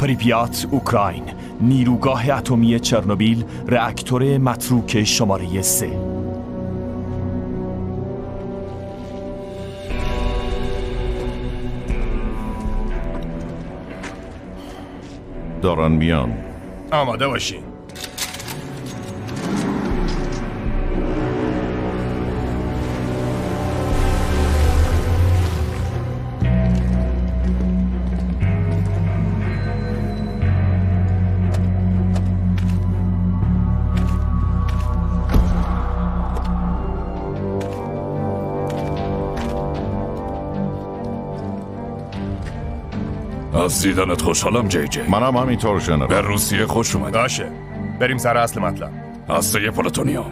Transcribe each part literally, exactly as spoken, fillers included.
پریپیات، اوکراین. نیروگاه اتمی چرنوبیل، راکتور متروک شماره سه. دارن میان. آماده باشین. از دیدنت خوشحالم جی جی. منم همینطور جنرال. به روسیه خوش اومد. باشه بریم سر اصل مطلب. هسته پلوتونیوم.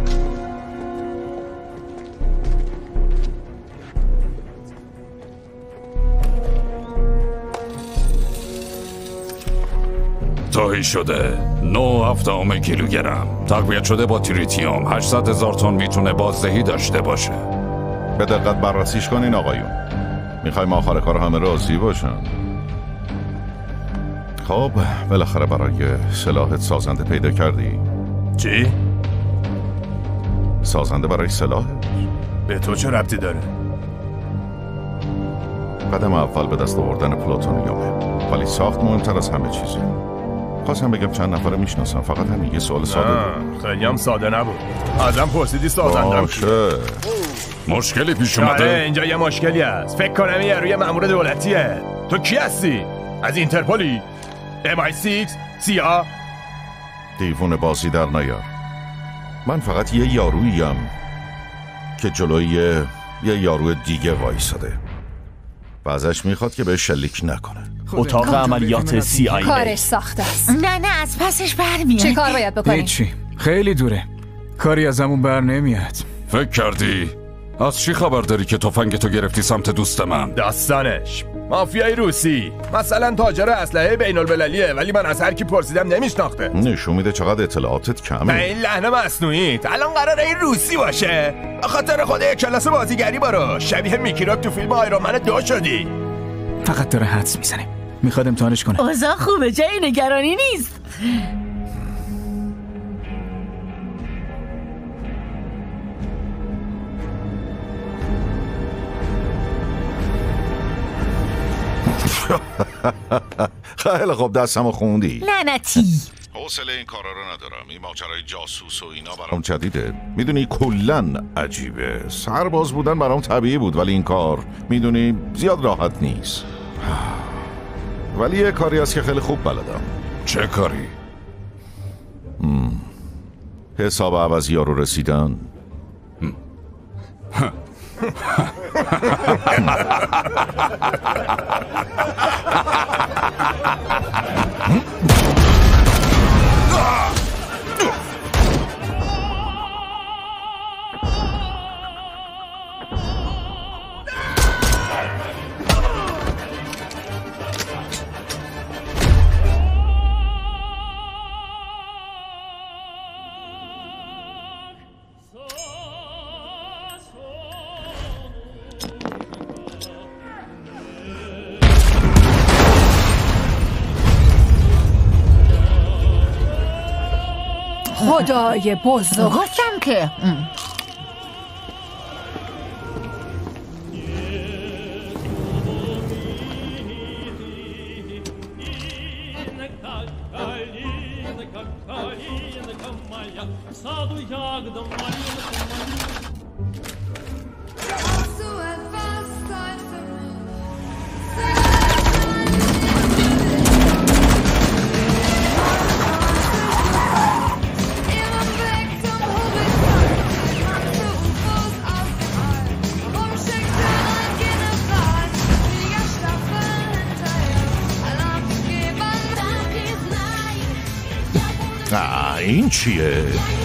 توهی شده نه هفتم کیلوگرم تقویت شده با تریتیوم. هشتصد هزار تن میتونه بازدهی داشته باشه. به دقت بررسیش کنین آقایون. میخوایم آخر کار همه راضی باشن. خب بالاخره برای سلاحت سازنده پیدا کردی؟ چی؟ سازنده برای سلاحت؟ به تو چه ربطی داره؟ قدم اول به دست آوردن پلوتونیومه، ولی ساخت مهمتر از همه چیزه. خواستم بگم چند نفره میشناسم، فقط همین یه سوال ساده بود. خیلی هم ساده نبود. ازم پرسیدی سازندم باشه. مشکلی پیش اومده؟ آره اینجا یه مشکلی هست. فکر کنم یه روی مأمور دولتیه. تو کی هستی؟ از اینترپولی؟ ام آی سیکس؟ سی آ؟ دیوونه بازی در نیار. من فقط یه یاروییم که جلوی یه, یه یارو دیگه وایساده و ازش میخواد که به شلیک نکنه. اتاق عملیات سی آی ای. کارش ساخته است. نه نه از پسش برمیاد. چه کار باید بکنی؟ هیچی، خیلی دوره، کاری ازمون بر نمیاد. فکر کردی؟ از چی خبر داری که تفنگتو گرفتی سمت دوست من؟ داستانش مافیای روسی، مثلا تاجر اسلحه بین المللیه، ولی من از هر کی پرسیدم نمیشناخته. نشون میده چقدر اطلاعاتت کمه. این لحنه مصنوعیت الان قراره این روسی باشه؟ خاطر خود یک کلاس بازیگری برو، شبیه میکی راک تو فیلم آیرون من دو شدی. فقط داره حدس میزنه، میخواد امتحانش کنه. اوضاع خوبه، جای نگرانی نیست. خیلی خوب دستمو خوندی. لعنتی. حوصله این کارا رو ندارم. این ماجرای جاسوس و اینا برام جدیده. میدونی کلن عجیبه. سرباز بودن برام طبیعی بود، ولی این کار میدونی زیاد راحت نیست. ولی یه کاری هست که خیلی خوب بلدم. چه کاری؟ حساب عوضی ها رو رسیدن. خدای بزرگ، گفتم که آه این چیه؟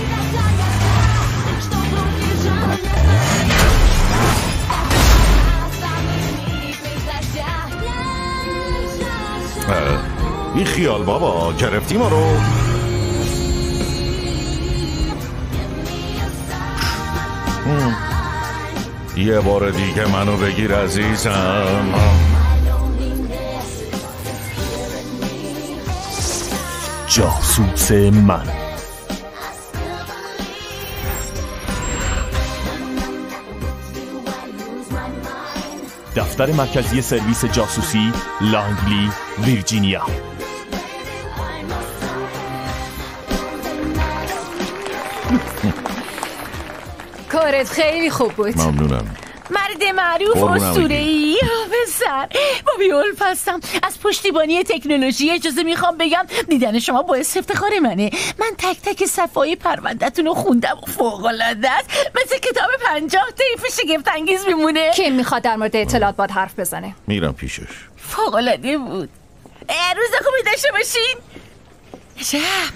این خیال بابا، گرفتی ما رو. یه بار دیگه منو بگیر عزیزم. جاسوس من. دفتر مرکزی سرویس جاسوسی، لانگلی، ویرجینیا. کارت خیلی خوب بود. ممنونم. مرد معروف اسطوره‌ای پسر بابی اولف هستم از پشتیبانی تکنولوژی. اجازه میخوام بگم دیدن شما باعث افتخار منه. من تک تک صفحه‌های پرونده‌تون رو خوندم و فوق‌العاده است. مثل کتاب پنجاه طیف شگفت انگیز میمونه. کی میخواد در مورد اطلاعات باد حرف بزنه؟ میرم پیشش. فوق‌العاده بود. روز خوبی داشته باشین. شب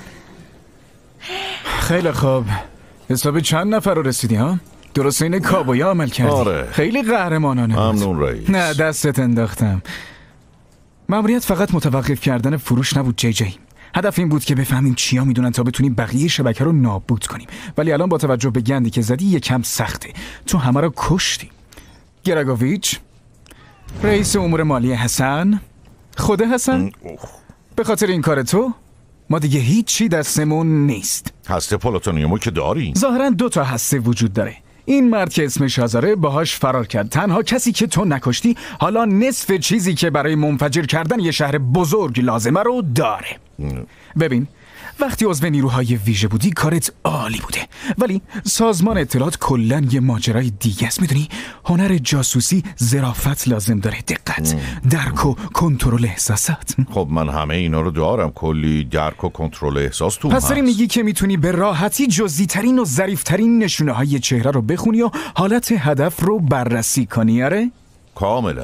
خیلی خوب. حساب چند نفر رو رسیدی ها؟ درست این کابویا عمل کردی. آره. خیلی قهرمانانه بود. ممنون رئیس. نه دستت انداختم. مأموریت فقط متوقف کردن فروش نبود جی جی. هدف این بود که بفهمیم چیا میدونن تا بتونیم بقیه شبکه رو نابود کنیم. ولی الان با توجه به گندی که زدی یکم سخته. تو همه رو کشتی. گراگوویچ، رئیس امور مالی حسن، خود حسن، به خاطر این کار تو ما دیگه هیچی دستمون نیست. هسته پلوتونیومو که داری؟ ظاهرا دو تا هسته وجود داره. این مرد که اسمش آزاره باهاش فرار کرد. تنها کسی که تو نکشتی حالا نصف چیزی که برای منفجر کردن یه شهر بزرگ لازمه رو داره. ببین وقتی عضو نیروهای ویژه بودی کارت عالی بوده، ولی سازمان اطلاعات کلاً یه ماجرای دیگه است. میدونی هنر جاسوسی ظرافت لازم داره، دقت، درک و کنترل احساسات. خب من همه اینا رو دارم. کلی درک و کنترل احساس تو پس داری میگی که میتونی به راحتی جزئی ترین و ظریف ترین نشونه های چهره رو بخونی و حالت هدف رو بررسی کنی؟ آره؟ کاملا.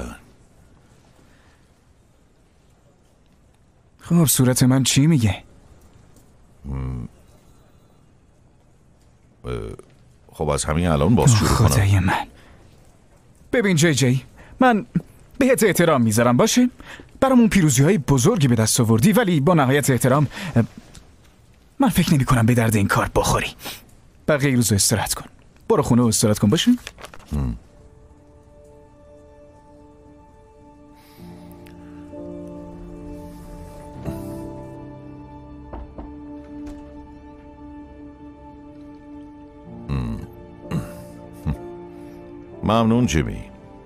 خب صورت من چی میگه؟ خب از همین الان باز شروع کنم. خدای من. ببین جی جی، من بهت احترام میذارم باشه؟ برامون پیروزی های بزرگی به دست آوردی، ولی با نهایت احترام من فکر نمی کنم به درد این کار بخوری. بقیه روز استراحت کن. برو خونه و استراحت کن باشه؟ ممنون جیمی.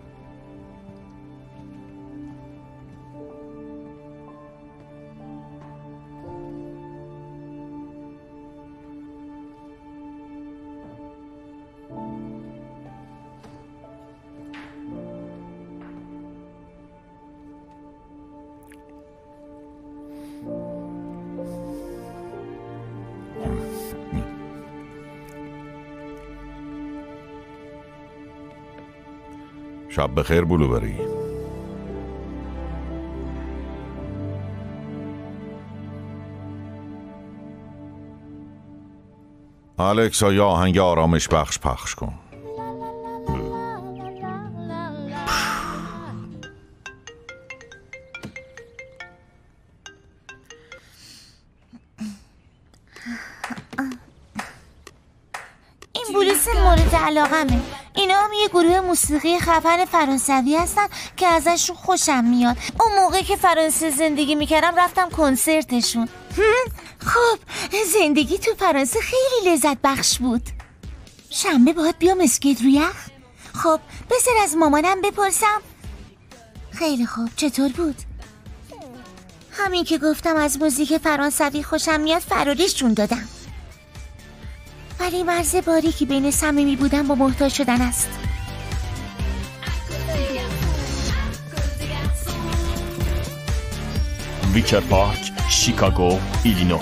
شب بخیر بلوبری. الکسا یا آهنگ آرامش بخش پخش کن. این بلوز مورد علاقمه. اینا هم یه گروه موسیقی خفن فرانسوی هستن که ازشون خوشم میاد. اون موقع که فرانسه زندگی میکردم رفتم کنسرتشون. خب زندگی تو فرانسه خیلی لذت بخش بود. شنبه باید بیام اسکیت رو یخ. خب بذار از مامانم بپرسم. خیلی خوب، چطور بود؟ همین که گفتم از موزیک فرانسوی خوشم میاد فراریشون دادم. ولی مرز باریکی بین صمیمی بودن با محتاج شدن است. ویکر پارک، شیکاگو، ایلینو.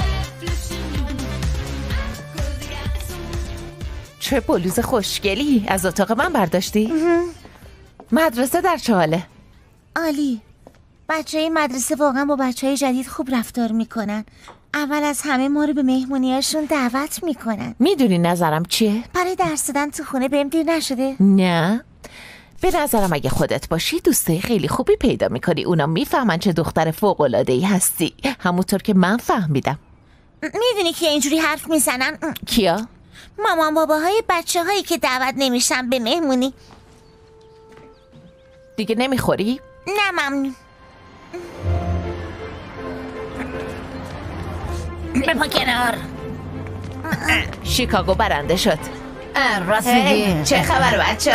چه بلوز خوشگلی از اتاق من برداشتی؟ مدرسه در چه حاله؟ عالی. بچه های مدرسه واقعا با بچه های جدید خوب رفتار میکنن. اول از همه ما رو به مهمونیاشون دعوت میکنن. میدونی نظرم چیه؟ برای درس دادن تو خونه بهم دیر نشده؟ نه، به نظرم اگه خودت باشی دوستای خیلی خوبی پیدا میکنی. اونا میفهمن چه دختر فوق‌العاده‌ای هستی، همونطور که من فهمیدم. میدونی که اینجوری حرف میزنن؟ کیا؟ مامان باباهای بچه هایی که دعوت نمیشن به مهمونی. دیگه نمیخوری؟ نه ممنون. بپا کنار. شیکاگو برنده شد. راست هی، میگی. چه خبر بچه؟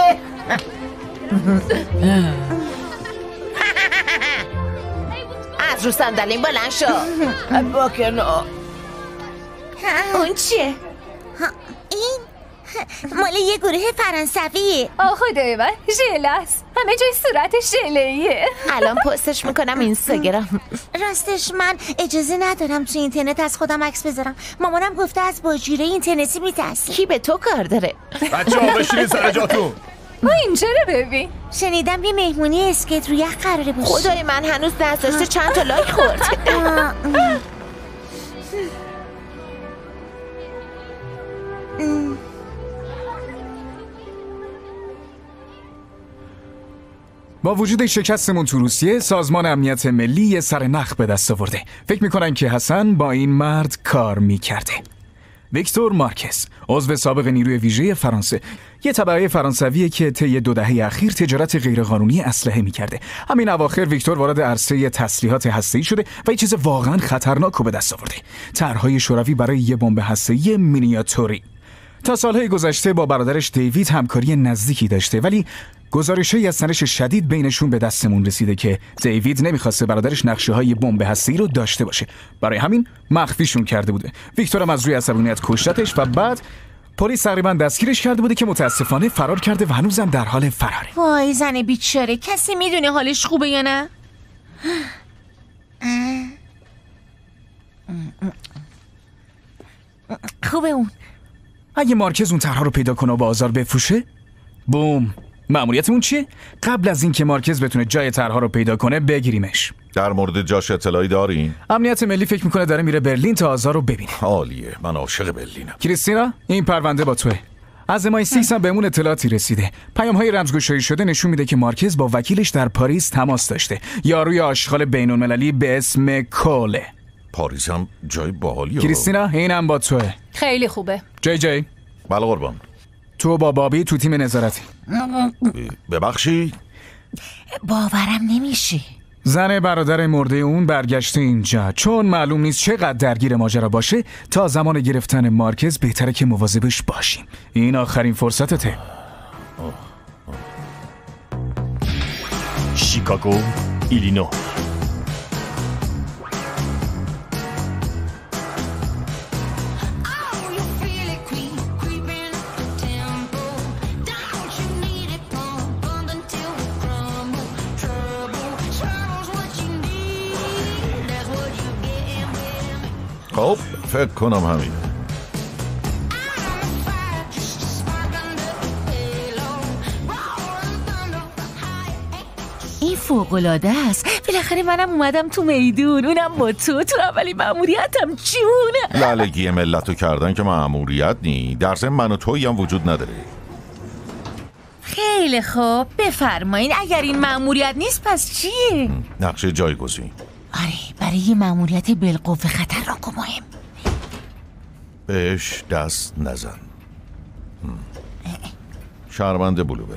از رو صندلیم بلند شو. بپا کنار. اون چیه؟ این مال یه گروه فرانسویه. آه خدای من ژله است. همه جای صورت ژله‌ایه. الان پستش میکنم اینستاگرام. راستش من اجازه ندارم تو اینترنت از خودم عکس بذارم. مامانم گفته از باجوره اینترنتی میترسه. کی به تو کار داره؟ بچه ها بشینید سر جاتون. ما اینجا رو ببین. شنیدم یه مهمونی اسکیت رو یخ قراره باشه. خدای من هنوز دست داشته چند تا لایک خورد. با وجود شکستمون تو روسیه، سازمان امنیت ملی یه سر نخ به دست آورده. فکر میکنن که حسن با این مرد کار میکرده. ویکتور مارکز، عضو سابق نیروی ویژه فرانسه، یه طبقه فرانسویه که طی دو دهه اخیر تجارت غیرقانونی اسلحه میکرده. همین اواخر ویکتور وارد عرصه تسلیحات هسته‌ای شده و یه چیز واقعا خطرناک رو به دست آورده. طرحهای شوروی برای یه بمب هسته‌ای مینیاتوری. تا سالهای گذشته با برادرش دیوید همکاری نزدیکی داشته، ولی گزارش‌های از سنش شدید بینشون به دستمون رسیده که دیوید نمیخواسته برادرش نقشه‌های بمب هسته‌ای رو داشته باشه. برای همین مخفیشون کرده بوده. ویکتور هم از روی عصبانیت کشتتش و بعد پلیس تقریبا دستگیرش کرده بوده که متاسفانه فرار کرده و هنوزم در حال فراره. وای زن بیچاره، کسی میدونه حالش خوبه یا نه؟ خوبه اون. اگه مارکز اون طرح‌ها رو پیدا کنه و با آزار بفروشه، بوم. مأموریتمون چیه؟ قبل از اینکه مارکز بتونه جای طرح‌ها رو پیدا کنه بگیریمش. در مورد جاش اطلاعی داری؟ امنیت ملی فکر میکنه داره میره برلین تا آزار رو ببینه. عالیه، من عاشق برلینم. کریستینا، این پرونده با توه. از ام آی سیکس هم بهمون اطلاعاتی رسیده. پیام‌های رمزگشایی شده نشون میده که مارکز با وکیلش در پاریس تماس داشته. یاروی آشغال بین‌المللی به اسم کوله. پاریس هم جای باحالیه. کریستینا، اینم با توه. خیلی خوبه. جی جی، بله قربان. تو با بابی تو تیم نظارتی. ببخشی؟ باورم نمیشه. زن برادر مرده اون برگشته اینجا. چون معلوم نیست چقدر درگیر ماجرا باشه، تا زمان گرفتن مارکز بهتره که مواظبش باشیم. این آخرین فرصتته. شیکاگو، ایلینو. خب فکر کنم همین. این فوق‌العاده است. بالاخره منم اومدم تو میدون، اونم با تو. تو اولی مأموریتم جونه. لالگی ملتو کردن که مأموریت نی. در ضمن من و تویی هم وجود نداره. خیلی خوب، بفرمایین. اگر این مأموریت نیست پس چیه؟ نقشه جایگزین. آره، برای یه مأموریت بالقوه خطرناک و مهم. بهش دست نزن. شهروند بلوبری.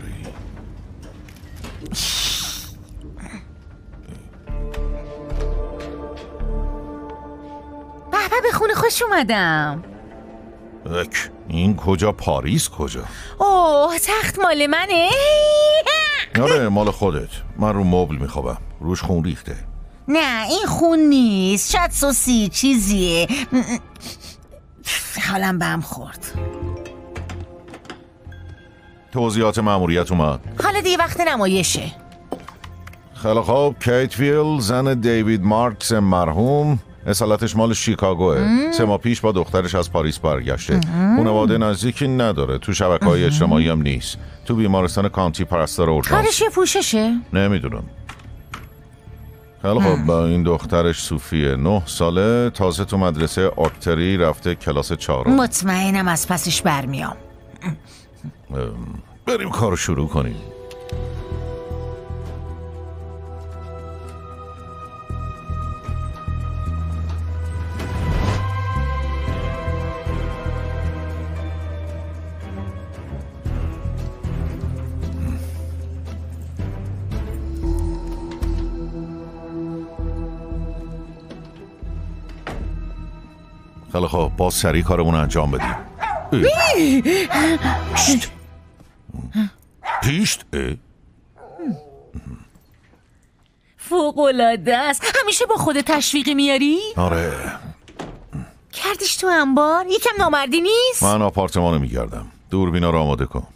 به به، به خونه خوش اومدم. اک، این کجا؟ پاریس کجا؟ اوه، تخت مال منه؟ آره مال خودت. من رو مبل میخوابم. روش خون ریخته. نه این خون نیست، شاید سوسی چیزیه. حالم به هم خورد. توضیحات مأموریت اومد. حالا دیگه وقت نمایشه. خیلی خوب. کیت ویل، زن دیوید مارکس مرحوم، اصالتش مال شیکاگوه. سه ماه پیش با دخترش از پاریس برگشته. خانواده نزدیکی نداره. تو شبکه‌های اجتماعی هم نیست. تو بیمارستان کانتی پرستار اورژانس. کارش یه پوششه؟ نمیدونم. خیلی خوب. با این دخترش صوفیه، نه ساله، تازه تو مدرسه آرتری رفته کلاس چهارم. مطمئنم از پسش برمیام. بریم کارو شروع کنیم. خیلی خب باز سریع کارمون انجام بدیم. پیشت پیشت فوق‌العاده است. همیشه با خود تشویقی میاری؟ آره. کردیش تو انبار؟ یکم نامردی نیست؟ من آپارتمانو میگردم. دوربینا رو آماده کن.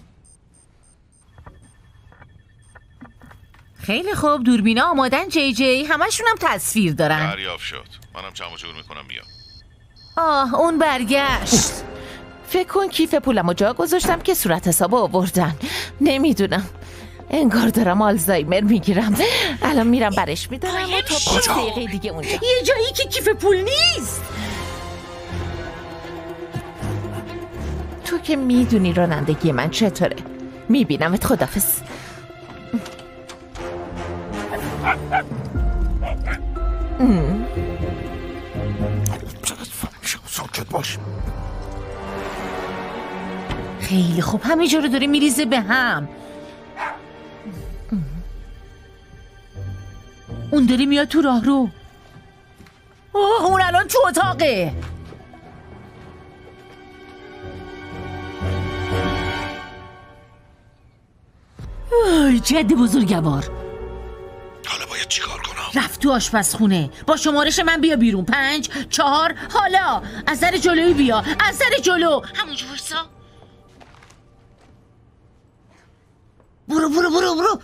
خیلی خوب، دوربینا آمادن جی جی. همشون هم تصویر دارن. دریافت شد. منم جمع جور میکنم بیام. آه اون برگشت. فکر کن کیف پولمو جا گذاشتم که صورت حساب آوردن. نمیدونم، انگار دارم آلزایمر میگیرم. الان میرم برش میدارم و تا پنج دقیقه دیگه اونجا. یه جایی که کیف پول نیست. تو که میدونی رانندگی من چطوره. میبینمت. خدافظ. ساکت باش. خیلی خوب، همه جا رو داره میریزه به هم. اون داره میاد تو راه رو. اوه اون الان تو اتاقه. وای جد بزرگوار. حالا باید چیکار کنم؟ رفت تو آشپزخونه. با شمارش من بیا بیرون. پنج چهار. حالا از در جلوی بیا. از در جلو. همونجا ورسا. برو برو برو برو.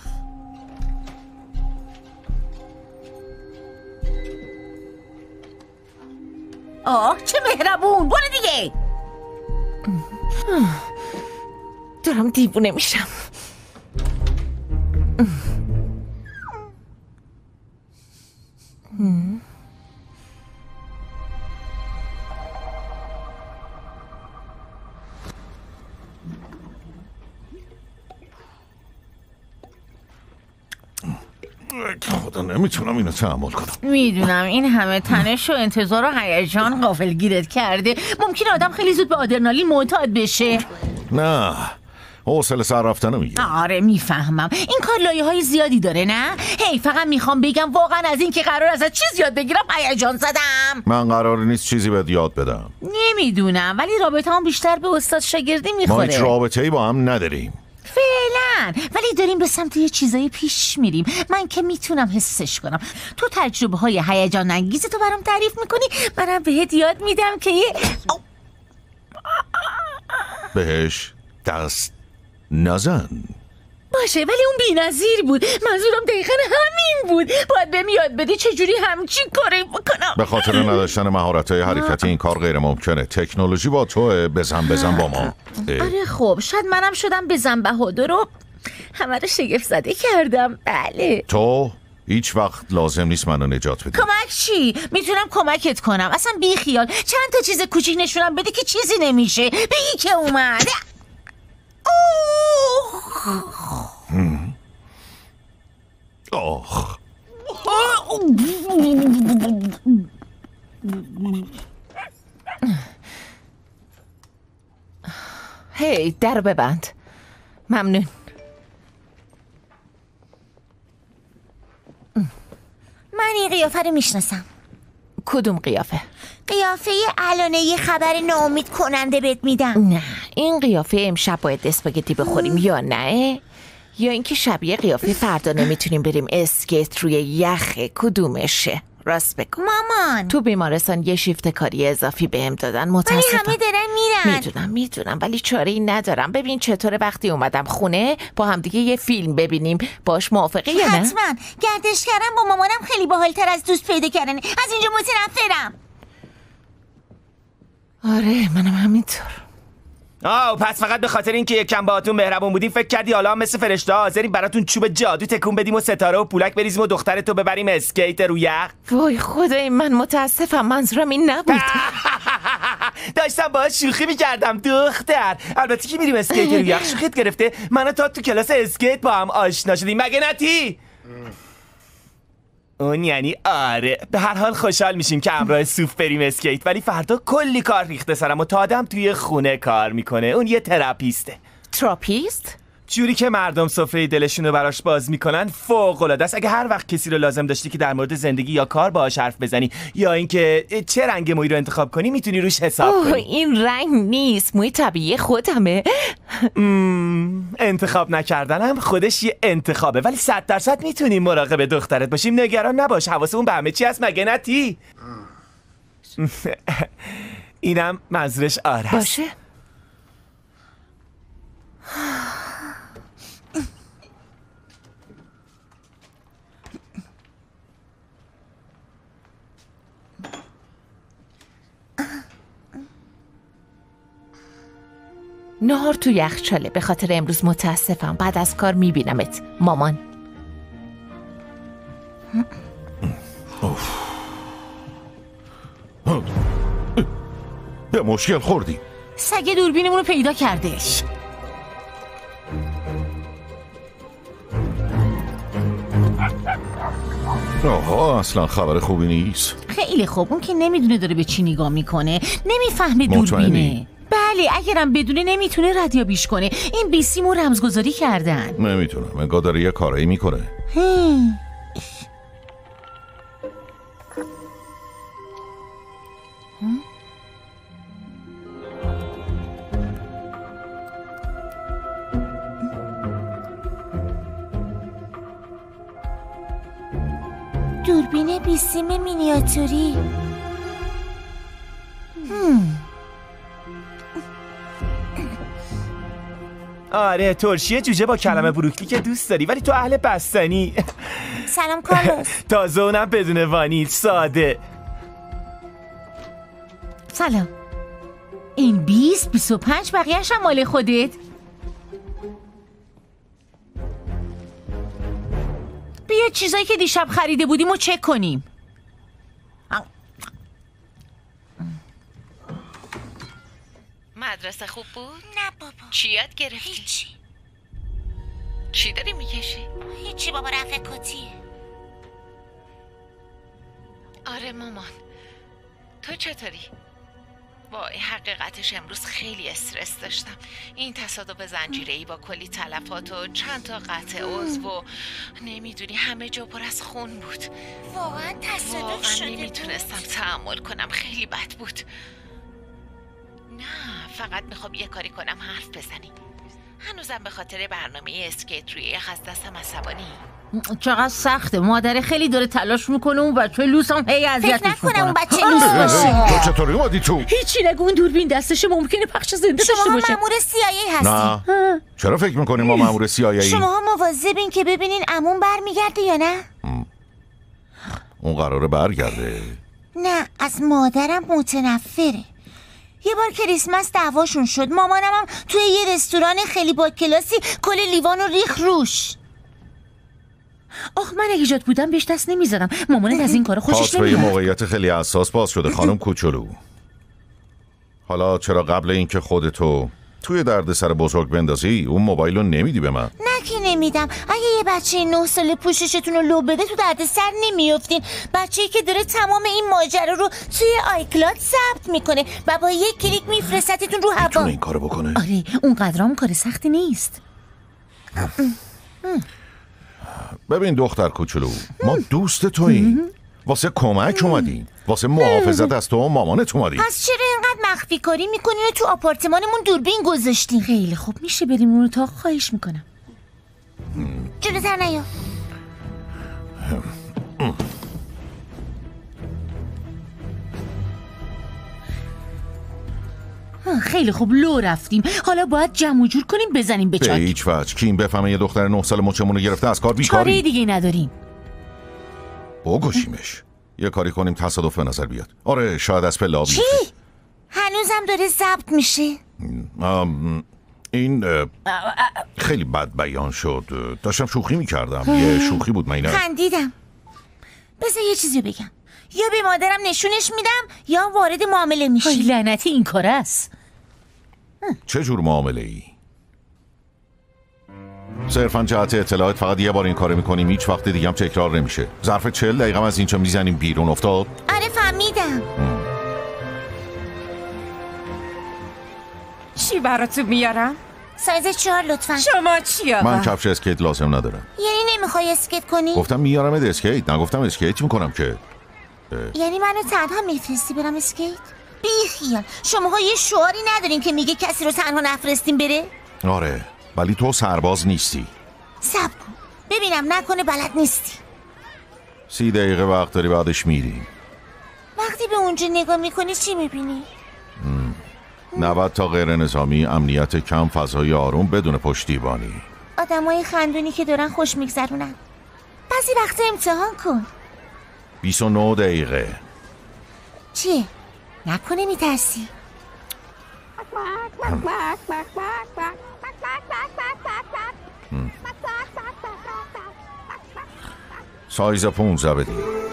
آه چه مهربون. برو دیگه. دارم دیوونه میشم. خدا نمیتونم اینو تحمل کنم. میدونم این همه تنش و انتظار و هیجان غافلگیرت کرده. ممکنه آدم خیلی زود به آدرنالین معتاد بشه. نه حوصله سر رفتنو میگه. آره میفهمم. این کار لایه های زیادی داره نه؟ هی فقط میخوام بگم واقعا از این که قرار ازت چیز یاد بگیرم هیجان زدم. من قرار نیست چیزی بهت یاد بدم. نمیدونم ولی رابطه هم بیشتر به استاد شاگردی میخوره. ما هیچ رابطه ای با هم نداریم فعلا، ولی داریم به سمت یه چیزایی پیش میریم. من که میتونم حسش کنم. تو تجربه های هیجان انگیز تو برام تعریف میکنی، منم بهت یاد میدم که یه بهش دست نزن. باشه ولی اون بی‌نظیر بود. منظورم دقیقا همین بود. باید بهم یاد بدی چجوری همچین کاری بکنم. به خاطر نداشتن مهارت‌های حرکتی این کار غیر ممکنه. تکنولوژی با توه. بزن بزن با ما. آره خب شاید منم شدم بزن بهادر رو همه رو شگفت زده کردم. بله تو هیچ وقت لازم نیست منو نجات بدی. کمک چی؟ میتونم کمکت کنم. اصلا بی خیال. چند تا چیز کوچیک نشونم بده که چیزی نمیشه. بگی که اومد. آخ هی در ببند. ممنون. من این قیافه رو میشناسم. کدوم قیافه؟ قیافه الانه یه خبر ناامید کننده بهت میدم. نه این قیافه امشب باید اسپاگتی بخوریم یا نه؟ یا اینکه شبیه قیافه فردا نمیتونیم بریم اسکیت روی یخ؟ کدومشه؟ راست بگو. مامان تو بیمارستان یه شیفت کاری اضافی بهم دادن. متاسفم. ولی همه دارن میرن. میدونم میدونم ولی چاره ای ندارم. ببین چطور وقتی اومدم خونه با همدیگه یه فیلم ببینیم. باش موافقی یا نه؟ حتما. گردش کردن با مامانم خیلی باحال‌تر از دوست پیدا کردن. از اینجا متنفرم. آره منم همینطور. آه پس فقط به خاطر اینکه یکم باهاتون مهربون بودیم فکر کردی حالا مثل فرشته ها حاضریم براتون چوب جادو تکون بدیم و ستاره و پولک بریزیم و دخترتو ببریم اسکیت رو یخ؟ وای خدای من متاسفم. منظورم این نبود. داشتم باهاش شوخی میکردم دختر. البته که میریم اسکیت رو یخ شوخیت گرفته. من تا تو کلاس اسکیت با هم آشنا شدیم مگه نتی؟ اون یعنی آره. به هر حال خوشحال میشیم که همراه صوف بریم اسکیت. ولی فردا کلی کار ریخته سرم و تا آدم توی خونه کار میکنه. اون یه تراپیسته. تراپیست؟ جوری که مردم سفره دلشون رو براش باز میکنن فوق العاده است. اگه هر وقت کسی رو لازم داشتی که در مورد زندگی یا کار باهاش حرف بزنی یا اینکه چه رنگ موی رو انتخاب کنی میتونی روش حساب اوه کنی. این رنگ نیست، موی طبیعی خودمه. انتخاب نکردنم خودش یه انتخابه، ولی صد درصد میتونیم مراقب دخترت باشیم. نگران نباش، حواسمون به همه چی هست مگه نتی؟ اینم منظورش آره باشه. نهار تو یخچاله، به خاطر امروز متاسفم. بعد از کار میبینمت مامان. به مشکل خوردی. سگ دوربینمون رو پیدا کردش. آها اصلا خبر خوبی نیست. خیلی خوب، اون که نمیدونه داره به چی نگاه میکنه، نمیفهمه دوربینه. بله اگرم بدونه نمیتونه ردیابیش کنه. این بیسیمو رمزگذاری کردن. نمیتونم، انگار داره یه کارایی میکنه. دوربین بیسیم مینیاتوری. هم. آره ترشی جوجه با کلمه بروکلی که دوست داری، ولی تو اهل بستنی. سلام کارلوس. تازه اونم بدون وانیل، ساده. سلام. این بیست، بیست و پنج بقیه‌اش هم مال خودت؟ بیا چیزایی که دیشب خریده بودیم و چک کنیم. مدرسه خوب بود؟ نه بابا. چی یاد گرفتی؟ هیچی. چی داری میکشی؟ هیچی بابا، رفع کتیه. آره مامان. تو چطوری؟ وای حقیقتش امروز خیلی استرس داشتم. این تصادف زنجیره‌ای با کلی تلفات و چند تا قطع عضو و نمیدونی همه جا پر از خون بود. واقعا تصادف واقعا شده نمیتونستم تحمل کنم، خیلی بد بود. نه فقط میخوام یه کاری کنم حرف بزنی. هنوزم به خاطر برنامه اسکیت روی یخ از دستم عصبانی. چقدر سخته، مادر خیلی داره تلاش میکنه اون بچه لوس هم هی اذیتش فکر میکنه. نکنم اون بچه لوس باشه. تو چطوری اومدی تو؟ هیچی نگو، اون دوربین دستشه ممکنه پخش زنده داشته شما باشه. مامور سی آی ای هستی؟ نه. چرا فکر میکنیم ما مامور سی آی ای؟ شما مواظبین که ببینین عمون برمیگرده یا نه؟ اون قراره برگرده. نه از مادرم متنفره. یه بار کریسمس دعواشون شد، مامانم هم توی یه رستوران خیلی با کلاسی کل لیوان رو ریخ روش. آخ من اگه جات بودم بهش دست نمیزدم. مامانت از این کارا خوشش پاس به یه نمیاد. موقعیت خیلی حساس باز شده خانم کوچولو. حالا چرا قبل اینکه خودتو توی دردسر بزرگ بندازی اون موبایل رو نمیدی به من؟ نه که نمیدم. اگه یه بچه نه ساله پوششتون رو لو بده تو دردسر نمیافتین. بچه‌ای که داره تمام این ماجرا رو توی آیکلاد ثبت میکنه و با یک کلیک میفرستتون رو هوا. میتونه این کارو بکنه؟ آره اونقدرام کار سختی نیست. ببین دختر کوچولو، ما دوست توییم، واسه کمک اومدیم، واسه محافظت از تو و مامانت اومدیم. پس چرا اینقدر مخفی کاری میکنین و تو آپارتمانمون دوربین گذاشتین؟ خیلی خوب، میشه بریم اون اتاق؟ خواهش میکنم. جلوتر نیا. خیلی خوب لو رفتیم، حالا باید جمع و جور کنیم بزنیم به به چاک. هیچ وجه کی این بفهمه یه دختر نه سال مچمون رو گرفته از کار چاره بیکاری؟ دیگه نداریم. بگوشیمش یه کاری کنیم تصادف به نظر بیاد. آره شاید از پله چی؟ هنوزم داره ضبط میشه؟ ام، این اه، خیلی بد بیان شد. داشتم شوخی میکردم. یه شوخی بود. من خندیدم. بذار یه چیزی بگم، یا به مادرم نشونش میدم یا وارد معامله میشی. های لعنتی این کار است. چه جور معامله ای؟ صرفا جهت اطلاعات فقط یه بار این کارو میکنیم، هیچ وقت دیگه هم تکرار نمیشه. ظرف چهل دقیقه از اینجا میزنیم بیرون. افتاد؟ آره فهمیدم. چی براتون میارم؟ سایز چهار لطفا. شما چی آقا؟ من کفش اسکیت لازم ندارم. یعنی نمیخوای اسکیت کنی؟ گفتم میارمت اسکیت، نگفتم اسکیت میکنم که. یعنی منو تنها میفرستی برم اسکیت؟ بیخیال، شماها یه شعاری ندارین که میگه کسی رو تنها نفرستیم بره؟ آره، ولی تو سرباز نیستی. صبر کن ببینم، نکنه بلد نیستی. سی دقیقه وقت داری، بعدش میری. وقتی به اونجا نگاه میکنی چی میبینی؟ نود تا غیر نظامی، امنیت کم، فضای آروم بدون پشتیبانی. آدمای خندونی که دارن خوش میگذرونن. بعضی وقتا امتحان کن. بیست و نه دقیقه. چیه؟ نکنه میترسی؟ سایز پونزده بدی.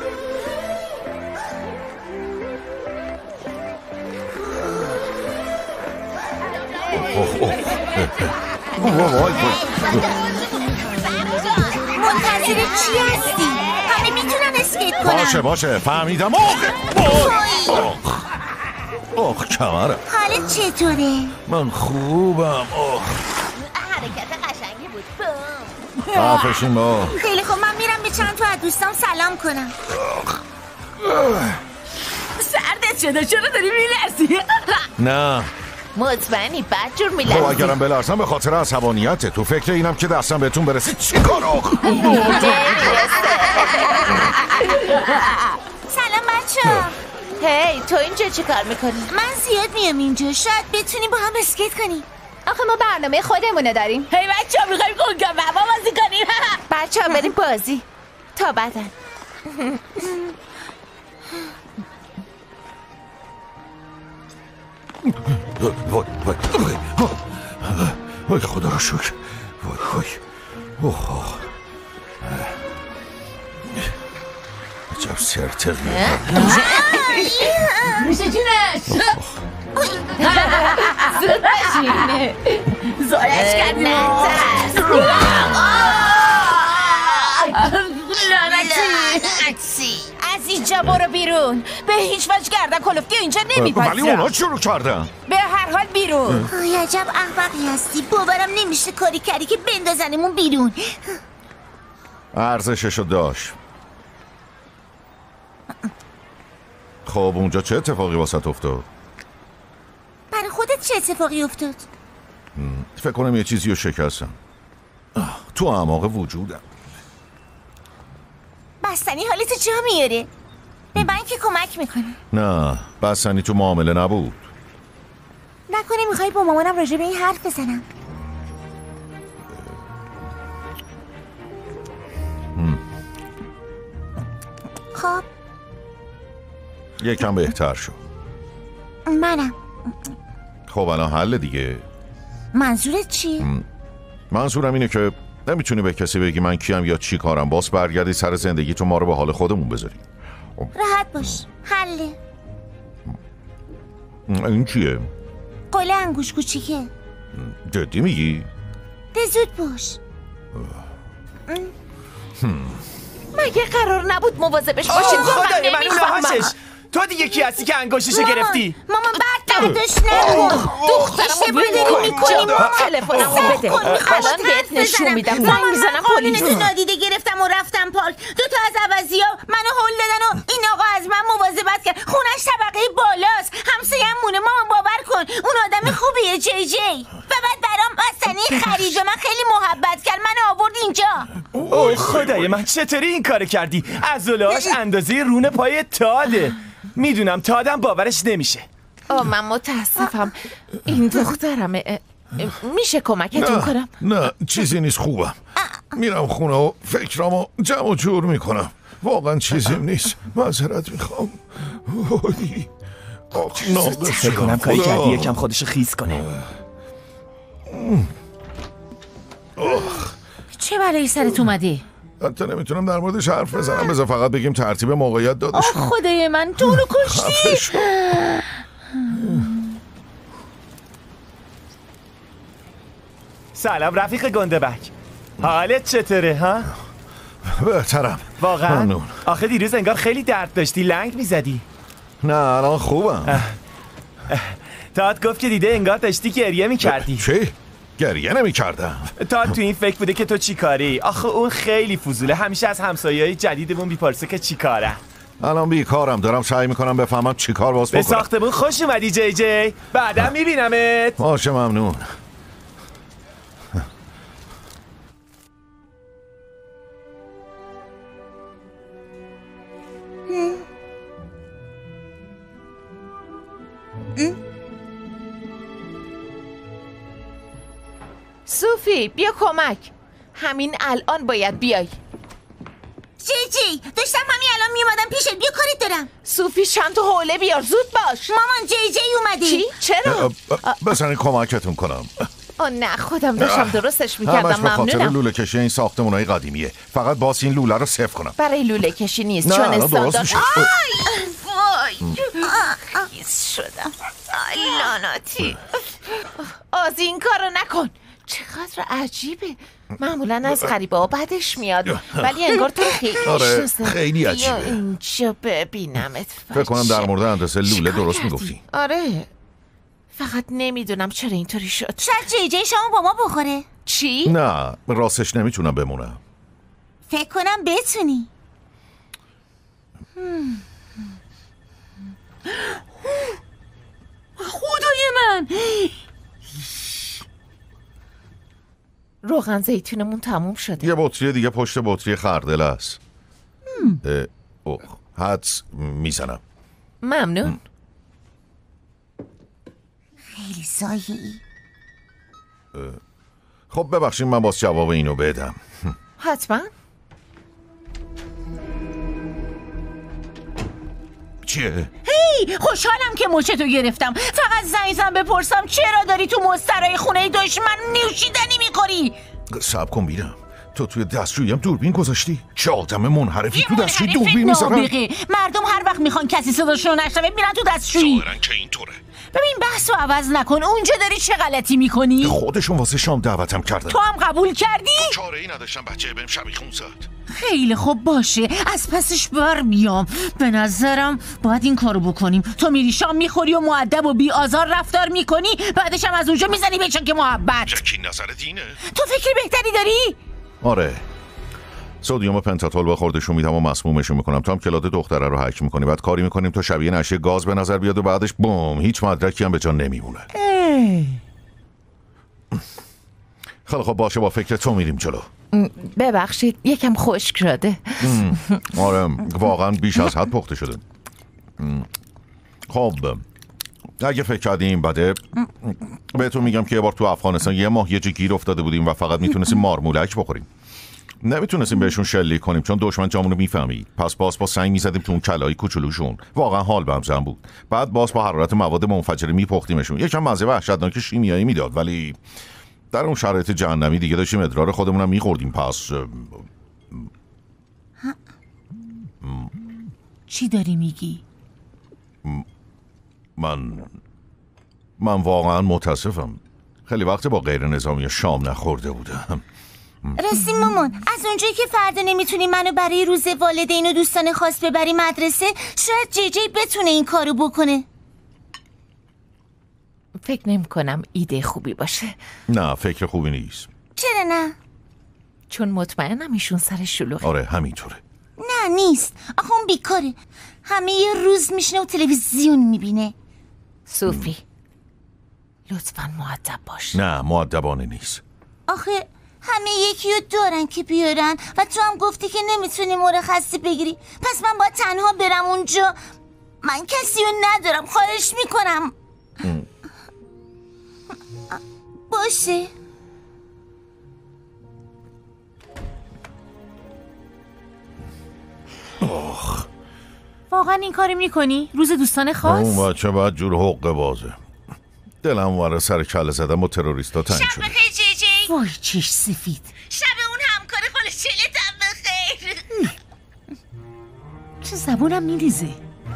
منتظر چی هستی؟ همه میتونن اسکیت کنن. باشه باشه فهمیدم. اوه اوه اوه کمرم. حالت چطوره؟ من خوبم. اوه حرکت قشنگی بود. حرفشین با. خیلی خوب، من میرم به چند تا از دوستام سلام کنم. سردت شده، چرا داری میلرزی؟ نه مطمئنی بد جور خب میلرزی؟ اگرم بلرزم به خاطر عصبانیته. تو فکر اینم که دستم بهتون برسه چی کارو؟ سلام بچه. هی تو اینجا چی کار میکنی؟ من زیاد میام اینجا، شاید بتونیم با هم اسکیت کنیم. آخه ما برنامه خودمونه داریم. هی بچه ها میخوایم گنگا بابا بازی کنیم. بچه ها بریم بازی تا بعدن. وای وای وای وای خدا رو شکر. وای وای اوه عجب سرتقیه. میشه جونش زرشینه زارش کردیم. لعنتی از اینجا برو بیرون. به هیچ وجه گردن کلفتی اینجا نمیپذیرم. ولی اونا شروع کردن. به هر حال بیرون. آی عجب احمقی هستی. باورم نمیشه کاری کردی که بندازنمون بیرون. ارزششو داشت. خب اونجا چه اتفاقی واسط افتاد؟ برای خودت چه اتفاقی افتاد؟ فکر کنم یه چیزی رو شکستم تو اعماق وجودم. بستنی حالتو جا میاره. به من که کمک میکنه. نه بستنی تو معامله نبود. نکنه میخوای با مامانم راجع به این حرف بزنم؟ خب یکم بهتر شد. منم. خب الان حل دیگه. منظورت چیه؟ منظورم اینه که نمیتونی به کسی بگی من کیم یا چی کارم، باز برگردی سر زندگی تو ما رو به حال خودمون بذاری. راحت باش، حله. این چیه؟ قله انگوش کوچیکه. جدی میگی؟ ده زود باش. مگه قرار نبود مواظبش باشید؟ خدای من اون هاشش. تو دیگه کی هستی که انگشتشو گرفتی؟ مامان بعد برداشت نکن. دخترمو داری میکنی. تلفنمو بده. الان بهت نشون میدم. زنگ میزنم پلیس. قانونتو نادیده گرفتم و رفتم پارک. دو تا از عوضی‌ها منو هول دادن و این آقا از من مواظبت کرد. خونش طبقه بالاست. همسایه‌ام مونه. مامان باور کن اون آدم خوبیه جی جی. و بعد برام بستنی خرید و من خیلی محبت کرد. منو آورد اینجا. اوه خدای من چطوری این کارو کردی؟ عضله‌هاش اندازه رون پای تاده. میدونم تادم باورش نمیشه. آه من متاسفم. این دخترمه. میشه کمکتون کنم؟ نه چیزی نیست، خوبم. میرم خونه و فکرامو جمع و جور میکنم. واقعا چیزیم نیست. معذرت میخوام. فکر کنم کاری کردی یکم خودشو خیس کنه. چه بلایی سرت اومدی؟ حتی نمیتونم در موردش حرف بزنم. بذار فقط بگیم ترتیب موقعیت دادش. آه خدای من تو رو کشتی. سلام رفیق گندبک. حالت چطوره ها؟ بهترم واقعا؟ ممنون. آخه دیروز انگار خیلی درد داشتی، لنگ میزدی. نه الان خوبم. تات گفت که دیده انگار داشتی گریه میکردی. چی؟ گریه نمی کردم. تا تو این فکر بوده که تو چی کاری. آخه اون خیلی فضوله، همیشه از همسایه‌های جدیدمون بیپارسه که چی کاره. الان بیکارم، دارم سعی میکنم بفهمم چی کار باز بکنم. به ساختمون خوش اومدی جی جی، بعدا میبینمت. باشه ممنون. صوفی بیا کمک، همین الان باید بیای. جی جی داشتم همین الان میومدم پیشت، بیا کارت دارم. صوفی چند تا حوله بیار، زود باش. مامان جی جی اومدی. چی؟ چرا؟ بزنین کمکتون کنم. آه نه خودم داشتم درستش میکردم. همش به خاطر ممنونم. لوله کشی این ساختمونای قدیمیه. فقط باز این لوله رو صفر کنم. برای لوله کشی نیست، نه چون الان درست استاندارد. میشه. وای خیس شدم. آی لعنتی. آزی این کارو نکن. چقدر عجیبه، معمولا از غریبه ها بدش میاد، ولی انگار تو خیلی آره میشناسه. خیلی عجیبه. بیا اینجا ببینمت. فکر کنم در مورد هندسه لوله چیکار درست کردی؟ میگفتی. آره فقط نمیدونم چرا اینطوری شد. شاید جی جی شما با ما بخوره. چی؟ نه راستش نمیتونم بمونم. فکر کنم بتونی. خدای من، روغن زیتونمون تموم شده. یه بطری دیگه پشت بطری خردل است. اوه حدس میزنم. ممنون. خیلی سایه‌ای. خب ببخشید من باز جواب اینو بدم. حتما. چیه؟ هی خوشحالم که مچتو گرفتم. فقط زنگ زن بپرسم چرا داری تو مسترای خونه دشمن نوشیدنی میخوری؟ صبر کن بیرم. تو توی دستشوییم دوربین گذاشتی؟ چه آدم منحرفی تو دستشوی منحرف دوربین میذارن؟ نابغه. مردم هر وقت میخوان کسی صداشون رو نشنوه میرن تو دستشویی. ظاهرا که اینطوره. ببین بحثو عوض نکن. اونجا داری چه غلطی میکنی؟ خودشون واسه شام دعوتم کردن. تو هم قبول کردی؟ چاره ای نداشتم، بچه بهم شبیخون زد. خیلی خوب باشه، از پسش بر میام. به نظرم باید این کارو بکنیم. تو میری شام میخوری و مؤدب و بی آزار رفتار میکنی، بعدش هم از اونجا میزنی به چنگ محبت. چکی نظر دینه؟ تو فکر بهتری داری؟ آره سدیم پنتاتول با خوردشون میدم و مسمومشون میکنم. تو هم کلاد دختره رو حک میکنی، بعد کاری میکنیم تا شبیه نشه گاز به نظر بیاد و بعدش بوم هیچ مدرکی هم به جا نمیمونه. خیلی خب باشه، با فکر تو میریم جلو. ببخشید یکم خشک شده. آره واقعا بیش از حد پخته شده. خب اگه فکر کردیم بده، بهتون میگم که یه بار تو افغانستان یه ماه یه جا گیر افتاده بودیم و فقط میتونستیم مارمولک بخوریم. نمیتونستیم بهشون شلیک کنیم چون دشمن جامونو میفهمید. پس باز با سنگ میزدیم تو اون کلای کوچولوشون. واقعا حال بهم زن بود. بعد باز با حرارت مواد منفجره میپختیمشون. یکم مزه وحشتناک شیمیایی میداد، ولی در اون شرایط جهنمی دیگه داشتیم ادرار خودمونم میخوردیم. پس چی داری میگی؟ من من واقعا متاسفم. خیلی وقت با غیر نظامی شام نخورده بودم. راستی مامان، از اونجایی که فردا نمیتونی منو برای روز والدین و دوستان خاص ببری مدرسه، شاید جی جی بتونه این کارو بکنه. فکر نمی کنم ایده خوبی باشه. نه فکر خوبی نیست. چرا نه؟ چون مطمئنم ایشون سر شلوغه. آره همینطوره. نه نیست، آخه اون بیکاره، همه یه روز میشنه و تلویزیون میبینه. صوفی لطفاً مؤدب باش. نه مؤدبانه نیست. آخه همه یکی رو دارن که بیارن و تو هم گفتی که نمیتونی مرخصی بگیری، پس من باید تنها برم اونجا. من کسی رو ندارم، خواهش میکنم. باشه. آخ واقعا این کاری میکنی؟ روز دوستان خاص؟ اون بچه باید جور حقه بازه. دلم واره سر کله زدم و تروریستا تنگ شده. شب بخیر جی جی. وای چش سفید. شب اون همکار خلوچلتم بخیر. چه زبونم میریزه.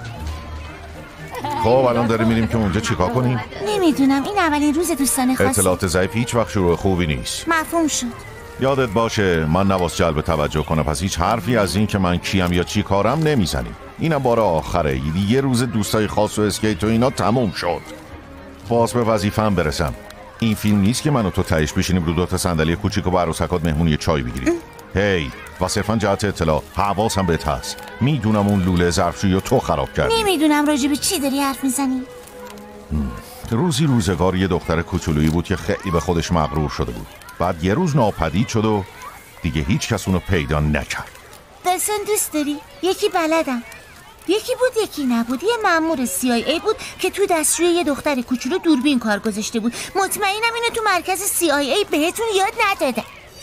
خب الان داریم میریم که اونجا چیکار کنیم؟ نمیدونم، این اولین روز دوستان خاص. اطلاعات ضعیف هیچ وقت شروع خوبی نیست. مفهوم شد. یادت باشه من نواز جلب توجه کنم، پس هیچ حرفی از این که من کیم یا چی کارم نمیزنیم. اینم بار آخره. یه روز دوستای خاص و اسکیت و اینا تموم شد. باز به وظیفه‌ام برسم. این فیلم نیست که من و تو تهش بشینیم رو دو تا صندلی کوچیک و با عروسکات مهمونی چای بگیریم. هی و صرفا جهت اطلاع حواسم بهت هست. میدونم اون لوله ظرفشویی رو تو خراب کردی. نمیدونم راجع به چی داری حرف میزنی. روزی روزگار یه دختر کوچولویی بود که خیلی به خودش مغرور شده بود. بعد یه روز ناپدید شد و دیگه هیچ کس اونو پیدا نکرد. داستان دوست داری؟ یکی بلدم. یکی بود یکی نبود. یه مأمور سی آی ای بود که تو دستشوی یه دختر کوچولو دوربین کار گذاشته بود. مطمئنم اینو تو مرکز سی آی ای بهتون یاد نداده.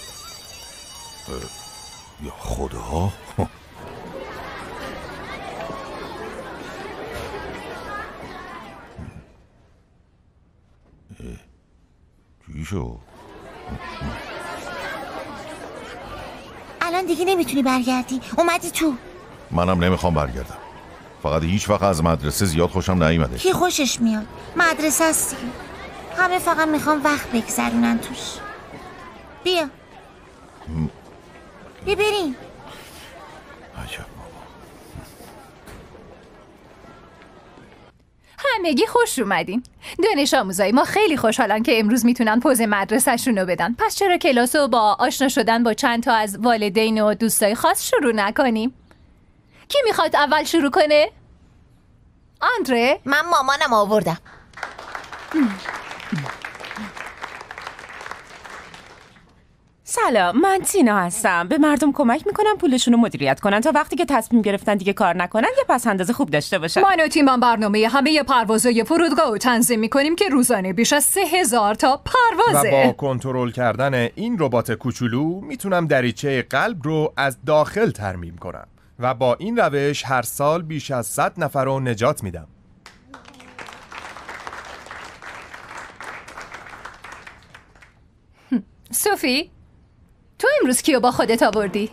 یا خدا. چی شو؟ الان دیگه نمیتونی برگردی. اومدی تو. منم نمیخوام برگردم. فقط هیچ وقت از مدرسه زیاد خوشم نیومده. کی خوشش میاد؟ مدرسه است دیگه. همه فقط میخوام وقت بگذرونن توش. بیا. م... بیا بریم. عجب. همگی خوش اومدین. دانش آموزای ما خیلی خوشحالن که امروز میتونن پوز مدرسه‌شون رو بدن. پس چرا کلاس رو با آشنا شدن با چند تا از والدین و دوستای خاص شروع نکنیم؟ کی میخواد اول شروع کنه؟ آندره؟ من مامانم آوردم. سلام، من تینا هستم. به مردم کمک میکنم پولشون رو مدیریت کنن تا وقتی که تصمیم گرفتن دیگه کار نکنن یه پس انداز خوب داشته باشن. من و تیمم برنامه همه پروازهای فرودگاه رو تنظیم میکنیم که روزانه بیش از سه هزار تا پروازه. و با کنترل کردن این ربات کوچولو میتونم دریچه قلب رو از داخل ترمیم کنم و با این روش هر سال بیش از صد نفر رو نجات میدم. صوفی، تو امروز کیو با خودت آوردی؟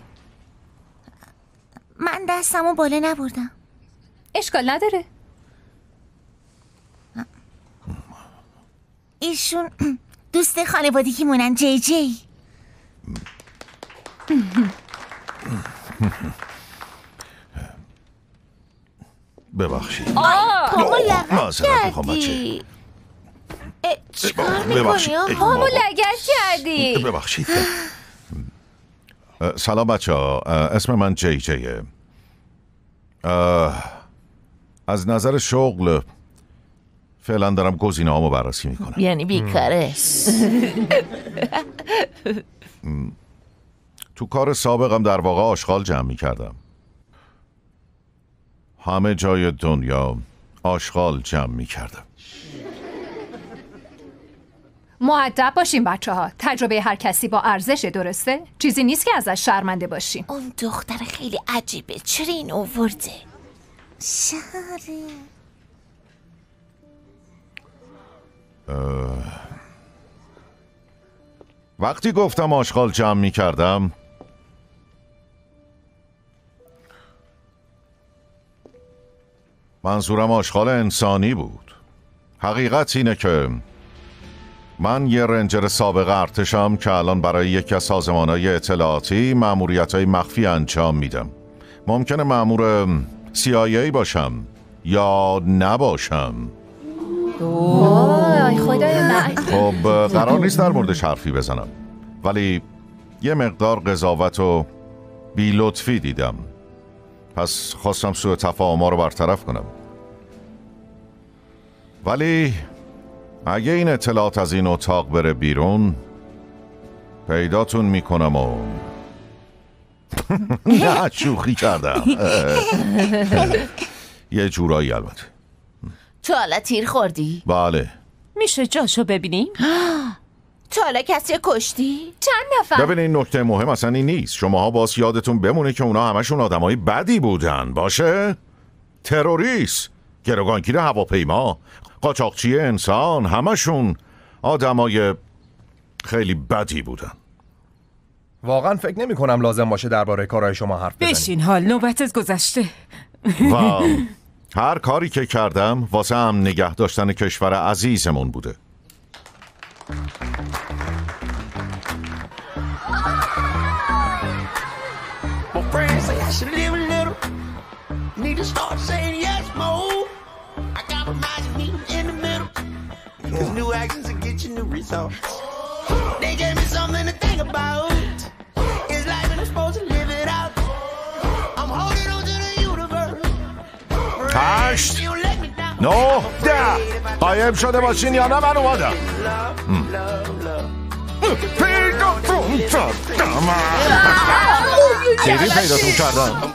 من دستمو بالا نبردم. اشکال نداره. ایشون دوست خانوادگی مونن، جی جی. ببخشید. پامو لغت کردی. چیکار میکنی؟ پامو لگت کردی. ببخشید. سلام بچه ها، اسم من جی جیه. از نظر شغل فعلا دارم گزینه هامو بررسی میکنم. یعنی بیکاره. تو کار سابقم در واقع آشغال جمع میکردم. همه جای دنیا آشغال جمع میکردم. مؤدب باشین بچه ها. تجربه هر کسی با ارزش، درسته؟ چیزی نیست که ازش شرمنده باشین. اون دختر خیلی عجیبه. چرا این آورده؟ شهره. وقتی گفتم آشغال جمع می کردم منظورم آشغال انسانی بود. حقیقت اینه که من یه رنجر سابق ارتشم که الان برای یکی از سازمان‌های اطلاعاتی مأموریت‌های مخفی انجام میدم. ممکنه مأمور سی آی ای باشم یا نباشم. وای خدای من. خب قرار نیست در موردش حرفی بزنم، ولی یه مقدار قضاوت و بی لطفی دیدم، پس خواستم سوء تفاهم‌ها رو برطرف کنم. ولی اگه این اطلاعات از این اتاق بره بیرون پیداتون میکنم و نه شوخی کردم. یه جورایی البته. تو حالا تیر خوردی؟ بله. میشه جاشو ببینیم؟ تو حالا کسی کشتی؟ چند نفر؟ ببینین نکته مهم اصلا این نیست. شماها باز یادتون بمونه که اونا همشون آدمای بدی بودن. باشه؟ تروریست، گروگانگیر هواپیما، قاچاقچی انسان، همشون آدمای خیلی بدی بودن. واقعا فکر نمی کنم لازم باشه درباره کارهای شما حرف بزنیم. بشین، حال نوبتت گذشته. و هر کاری که کردم واسه هم نگه داشتن کشور عزیزمون بوده. So they gave me something to think about. It's life and I'm supposed to live it out. I'm holding on to the universe. هشت نه ده قایم شده باشین یا نه من اومدم. دیدی پیداتون کردم.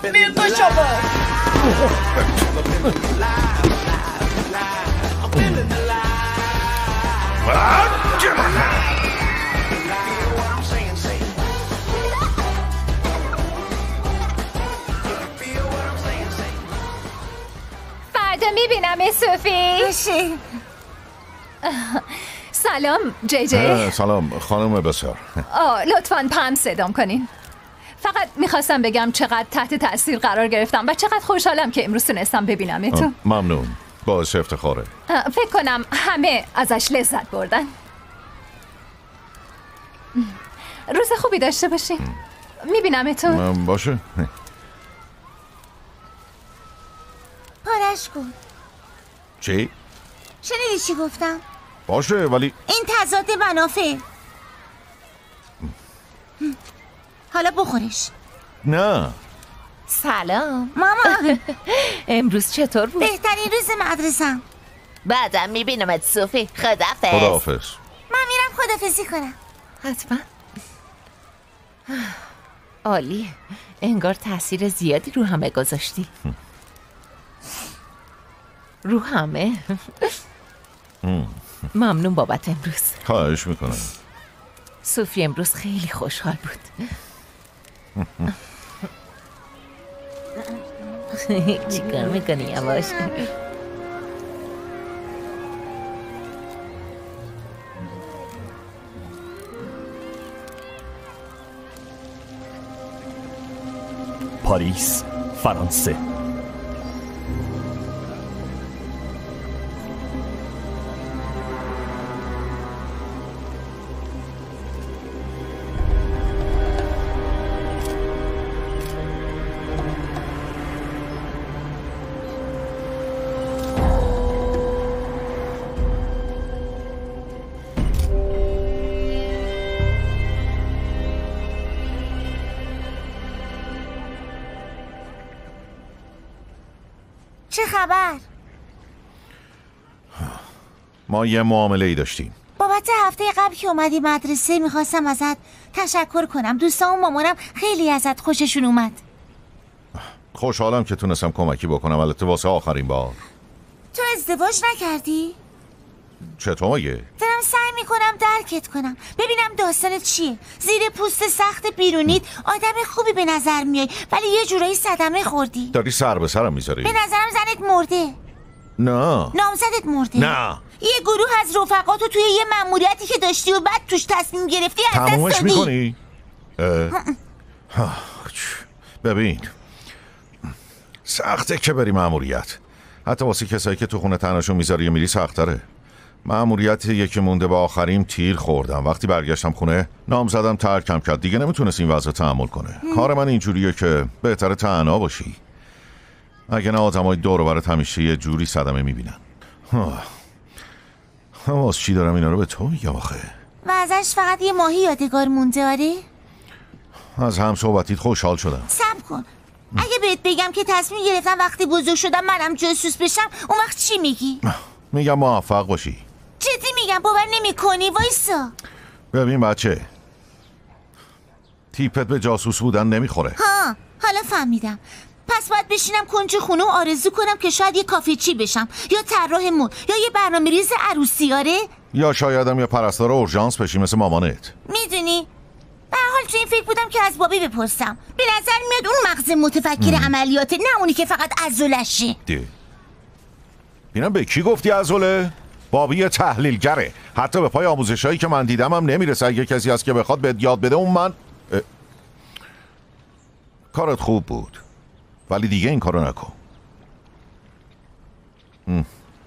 فردا میبینم صوفی. سلام جی جی. سلام خانم بسیار. آه لطفاً پم صدام کنین. فقط میخواستم بگم چقدر تحت تاثیر قرار گرفتم و چقدر خوشحالم که امروز تونستم ببینمتون. ممنون، باعث افتخاره. فکر کنم همه ازش لذت بردن. روز خوبی داشته باشین. میبینمتون. باشه. پارش کن. چی؟ شنیدی چی گفتم؟ باشه ولی این تضاد منافع. حالا بخورش. نه. سلام مامان. امروز چطور بود؟ بهترین روز مدرسم. بعدم میبینمت صوفی. خدافظ. خداحافظ. من میرم خدافظی کنم. حتما. عالی. انگار تاثیر زیادی رو همه گذاشتی. رو همه. ممنون بابت امروز. خواهش میکنم. صوفی امروز خیلی خوشحال بود. چیکار میکنی یواش؟ پاریس، فرانسه. چه خبر؟ ما یه معامله ای داشتیم. بابت هفته قبل که اومدی مدرسه میخواستم ازت تشکر کنم. دوستان و مامانم خیلی ازت خوششون اومد. خوشحالم که تونستم کمکی بکنم، البته واسه آخرین بار. تو ازدواج نکردی؟ چطور مگه؟ دارم سعی میکنم درکت کنم، ببینم داستانت چیه. زیر پوست سخت بیرونیت آدم خوبی به نظر میای، ولی یه جورایی صدمه خوردی. داری سر به سرم میذاری؟ به نظرم زنت مرده. نه. نامزدت مرده. نه. یه گروه از رفقاتو توی یه مأموریتی که داشتی و بعد توش تصمیم گرفتی از دست تمومش دادی. میکنی؟ ببین سخته که بری مأموریت، حتی واسه کسایی که تو خونه تنهاشون میذاری یه میری سختره. مأموریت یکی مونده به آخریم تیر خوردم. وقتی برگشتم خونه نامزدم ترکم کرد، دیگه نمیتونست این وضع تحمل کنه. کار من اینجوریه که بهتره تنها باشی، اگه نه آدمای دور و برت همیشه یه جوری صدمه میبینن. واسه چی دارم اینا رو به تو میگم آخه؟ و ازش فقط یه ماهی یادگار مونده آره؟ از هم صحبتیت خوشحال شدم. صبر کن، اگه بهت بگم که تصمیم گرفتم وقتی بزرگ شدم منم جاسوس بشم، اون وقت چی میگی؟ میگم موفق باشی. جدی میگم، باور نمی کنی. وایسا ببین بچه، تیپت به جاسوس بودن نمیخوره. ها حالا فهمیدم. پس باید بشینم کنج خونه و آرزو کنم که شاید یه کافه چی بشم، یا طراح مود، یا یه برنامه ریز عروسی آره؟ یا شایدم یه پرستار اورژانس بشی مثل مامانت. میدونی به هر حال تو این فکر بودم که از بابی بپرسم. به نظر میاد اون مغز متفکر عملیاته، نه اونی که فقط عضلشه. ده اینم به کی گفتی عضله؟ بابی تحلیلگره، حتی به پای آموزشایی که من دیدم هم نمیرسه. اگه کسی هست که بخواد بهت یاد بده اون من. اه. کارت خوب بود ولی دیگه این کارو نکن. ام.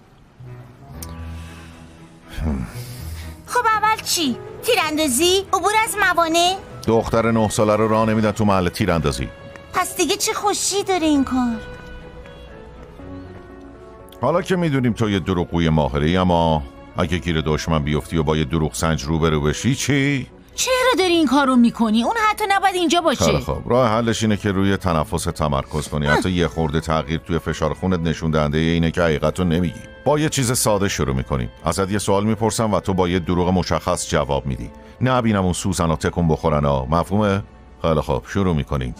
خب اول چی؟ تیراندازی؟ عبور از موانع؟ دختر نه ساله رو راه نمیدن تو محل تیراندازی. پس دیگه چه خوشی داره این کار؟ حالا که میدونیم تو یه دروغگوی ماهره‌ای، اما اگه گیر دشمن بیفتی و با یه دروغ سنج روبرو بشی چی؟ چرا داری این کارو میکنی؟ اون حتی نباید اینجا باشه. خیلی خب، راه حلش اینه که روی تنفس تمرکز کنی. حتی یه خورده تغییر توی فشار خونت نشون دهنده اینه که حقیقتو نمیگی. با یه چیز ساده شروع میکنی. ازت یه سوال میپرسم و تو با یه دروغ مشخص جواب میدی. نه ببینم اون سوزن و تکون بخورن ها. مفهومه؟ خیلی خب، شروع میکنیم.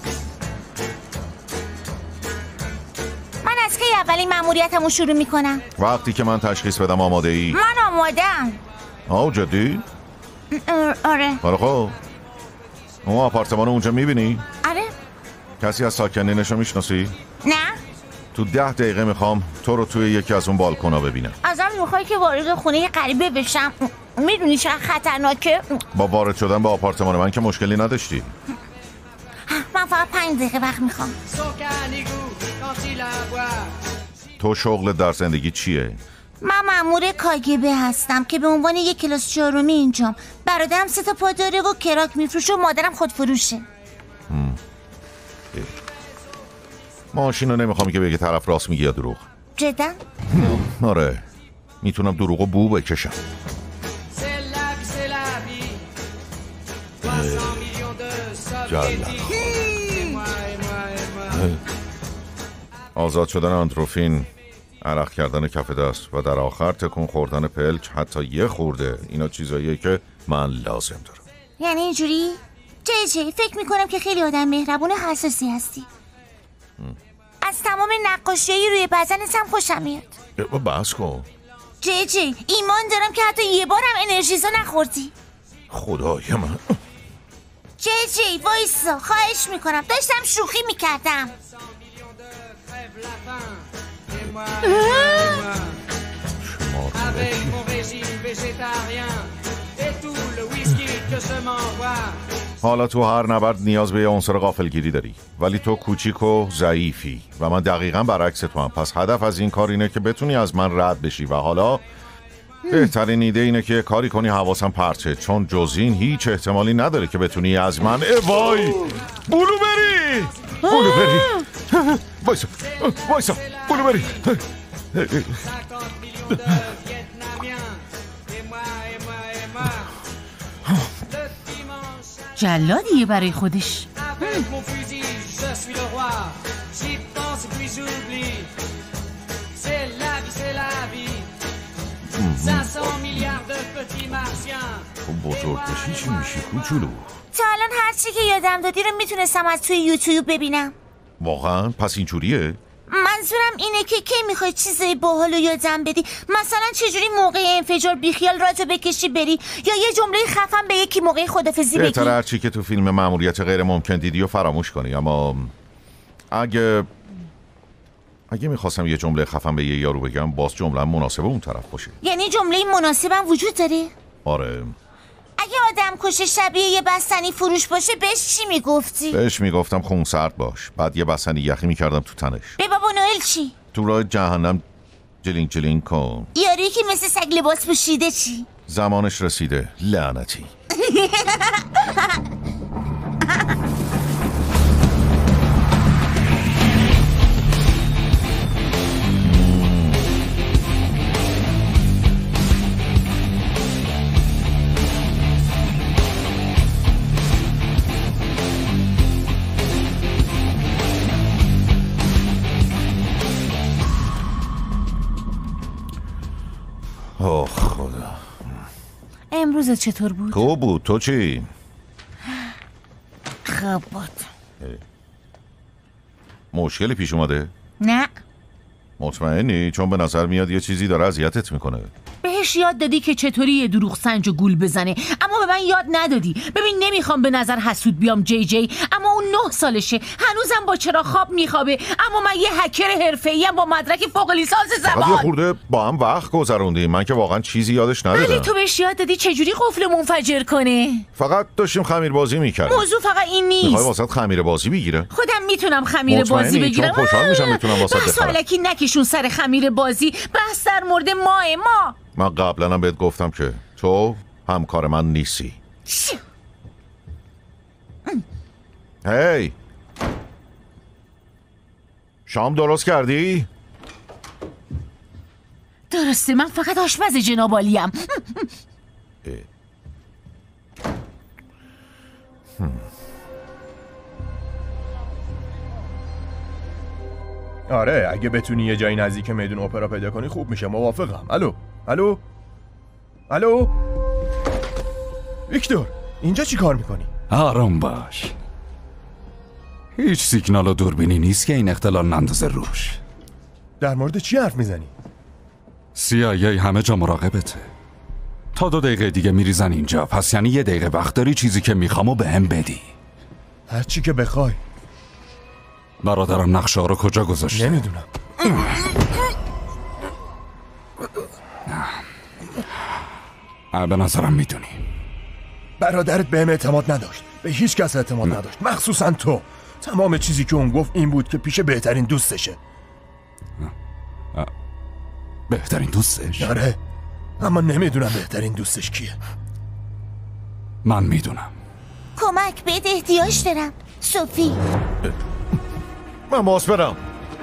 من از کی اولین مأموریتمو شروع میکنم؟ وقتی که من تشخیص بدم آماده ای؟ من آماده‌ام. آه جدی؟ آره. آره خب. اون آپارتمان اونجا میبینی؟ آره. کسی از ساکنینشو میشناسی؟ نه. تو ده دقیقه میخوام تو رو توی یکی از اون بالکونا ببینم. ازم میخوای که وارد خونه غریبه بشم؟ میدونی چقدر خطرناکه؟ با وارد شدن به آپارتمان من که مشکلی نداشتی. من فقط پنج دقیقه وقت میخوام. تو شغل در زندگی چیه؟ من مأمور کاگبه هستم که به عنوان یک کلاس چهارمی اینجام. برادرم سه تا پا داره و کراک میفروشه و مادرم خودفروشه. ماشین رو نمیخوام که بگه طرف راست میگه یا دروغ. جدا؟ آره، میتونم دروغ و بو بکشم. جالب. آزاد شدن اندروفین، عرق کردن کف دست و در آخر تکون خوردن پلک، حتی یه خورده، اینا چیزاییه که من لازم دارم. یعنی اینجوری؟ جی جی فکر میکنم که خیلی آدم مهربون و حساسی هستی. از تمام نقاشیایی روی بدنت هم خوشم میاد. بس کن. جی جی ایمان دارم که حتی یه بارم انرژیزو نخوردی. خدای من. جی جی وایسا، خواهش میکنم، داشتم شوخی میکردم. حالا تو هر نبرد نیاز به یه عنصر غافلگیری داری، ولی تو کوچیک و ضعیفی و من دقیقاً برعکس تو هم. پس هدف از این کار اینه که بتونی از من رد بشی و حالا بهترین ایده اینه که کاری کنی حواسم پرچه، چون جز این هیچ احتمالی نداره که بتونی از من وای بلوبری بلوبری وایسا وایسا بلوبری جلادیه برای خودش. بزرگ بشی چی میشی کوچولو؟ تا الان هر چی که یادم دادی رو میتونستم از توی یوتیوب ببینم. واقعا؟ پس اینجوریه؟ منظورم اینه که کی میخوای چیزای باحالو یادم بدی؟ مثلا چجوری موقع انفجار بیخیال راتو بکشی بری، یا یه جمله خفن به یکی موقع خدافظی بگی. بهتره هر چی که تو فیلم مأموریت غیر ممکن دیدی و فراموش کنی. اما اگه اگه میخواستم یه جمله خفن به یه یارو بگم، باز جمله مناسب اون طرف باشه. یعنی جمله مناسبم وجود داره؟ آره. اگه آدم کش شبیه یه بستنی فروش باشه بهش چی میگفتی؟ بهش میگفتم خونسرد باش، بعد یه بستنی یخی میکردم تو تنش. به بابا نوئل چی؟ تو راه جهنم جلینگ جلینگ کن. یاری که مثل سگ لباس پوشیده چی؟ زمانش رسیده لعنتی. اوه خدا. امروزت چطور بود؟ خوب بود. تو چی؟ خوب بود. مشکلی پیش اومده؟ نه. مطمئنی؟ چون به نظر میاد یه چیزی داره اذیتت میکنه. بهش یاد دادی که چطوری یه دروغ سنج و گول بزنه، اما به من یاد ندادی. ببین نمیخوام به نظر حسود بیام جی جی، اما اون نه سالشه، هنوزم با چرا خواب میخوابه، اما من یه هکر حرفه‌ای ام با مدرک فوق لیسانس فقط یه زبان. خورده با هم وقت گذروندیم، من که واقعا چیزی یادش ندادم. ولی تو بهش یاد دادی چجوری قفل منفجر کنه. فقط داشتیم خمیر بازی میکردیم. موضوع فقط این نیست. میخوای واسط خمیر بازی بگیره؟ خودم میتونم خمیر بازی بگیرم. چون خوشحال میشم میتونم واسط بحث بخرم. الکی نکشون سر خمیر بازی، بحث در مورد ماه ما. من قبلا هم بهت گفتم که تو همکار من نیستی. هی شام درست کردی؟ درست درسته، من فقط آشپز جناب عالیم. آره اگه بتونی یه جایی نزدیک میدون اپرا پیدا کنی خوب میشه. موافقم. الو الو الو ویکتور، اینجا چی کار میکنی؟ آرام باش، هیچ سیگنال و دوربینی نیست که این اختلال نندازه روش. در مورد چی حرف میزنی؟ سی آی ای همه جا مراقبته. تا دو دقیقه دیگه میریزن اینجا، پس یعنی یه دقیقه وقت داری چیزی که میخوامو به هم بدی. هر چی که بخوای. برادرم نقشه ها رو کجا گذاشته؟ نمیدونم. به نظرم میدونی. برادرت بهم اعتماد نداشت، به هیچ کس اعتماد نداشت، مخصوصا تو. تمام چیزی که اون گفت این بود که پیش بهترین دوستشه. بهترین دوستش؟ آره، اما نمیدونم بهترین دوستش کیه. من میدونم. کمک بهت احتیاج دارم صوفی. من باز برم.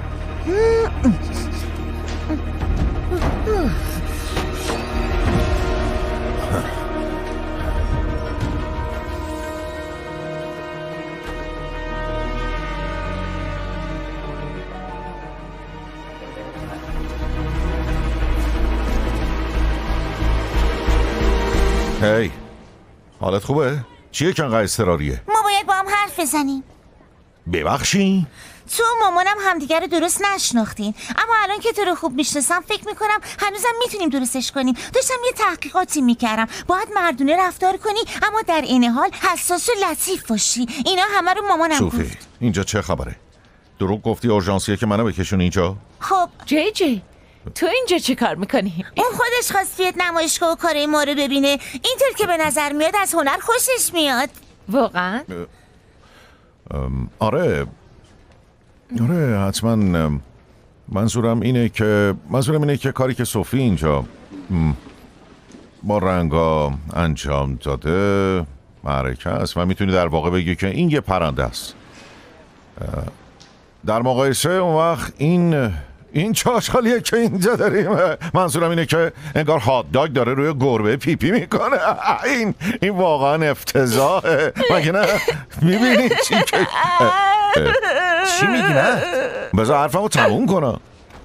هی حالت خوبه؟ چیه که انقدر اضطراریه؟ ما باید با هم حرف بزنیم. ببخشی؟ تو و مامانم همدیگه رو درست نشناختین، اما الان که تو رو خوب میشناسم فکر میکنم هنوزم میتونیم درستش کنیم. داشتم یه تحقیقاتی میکردم. باید مردونه رفتار کنی اما در این حال حساس و لطیف باشی. اینا همه رو مامانم صوفی گفت. اینجا چه خبره؟ دروغ گفتی اورژانسیه که منو بکشون اینجا؟ خب جی جی تو اینجا چه کار میکنی؟ اون خودش خواست بیاد نمایشگاه و کارای ما رو ببینه. اینطور که به نظر میاد از هنر خوشش میاد. واقعا؟ آره آره حتما. منظورم اینه که منظورم اینه که کاری که صوفی اینجا با رنگا انجام داده معرکه است و میتونی در واقع بگی که این یه پرنده است. در مقایسه اون وقت این این چاشقالیه که اینجا داریم. منظورم اینه که انگار هات داگ داره روی گربه پیپی میکنه. این این واقعا افتضاحه. مگه نه؟ میبینی چی که چی میگی؟ نه بذار حرفمو تموم کنم.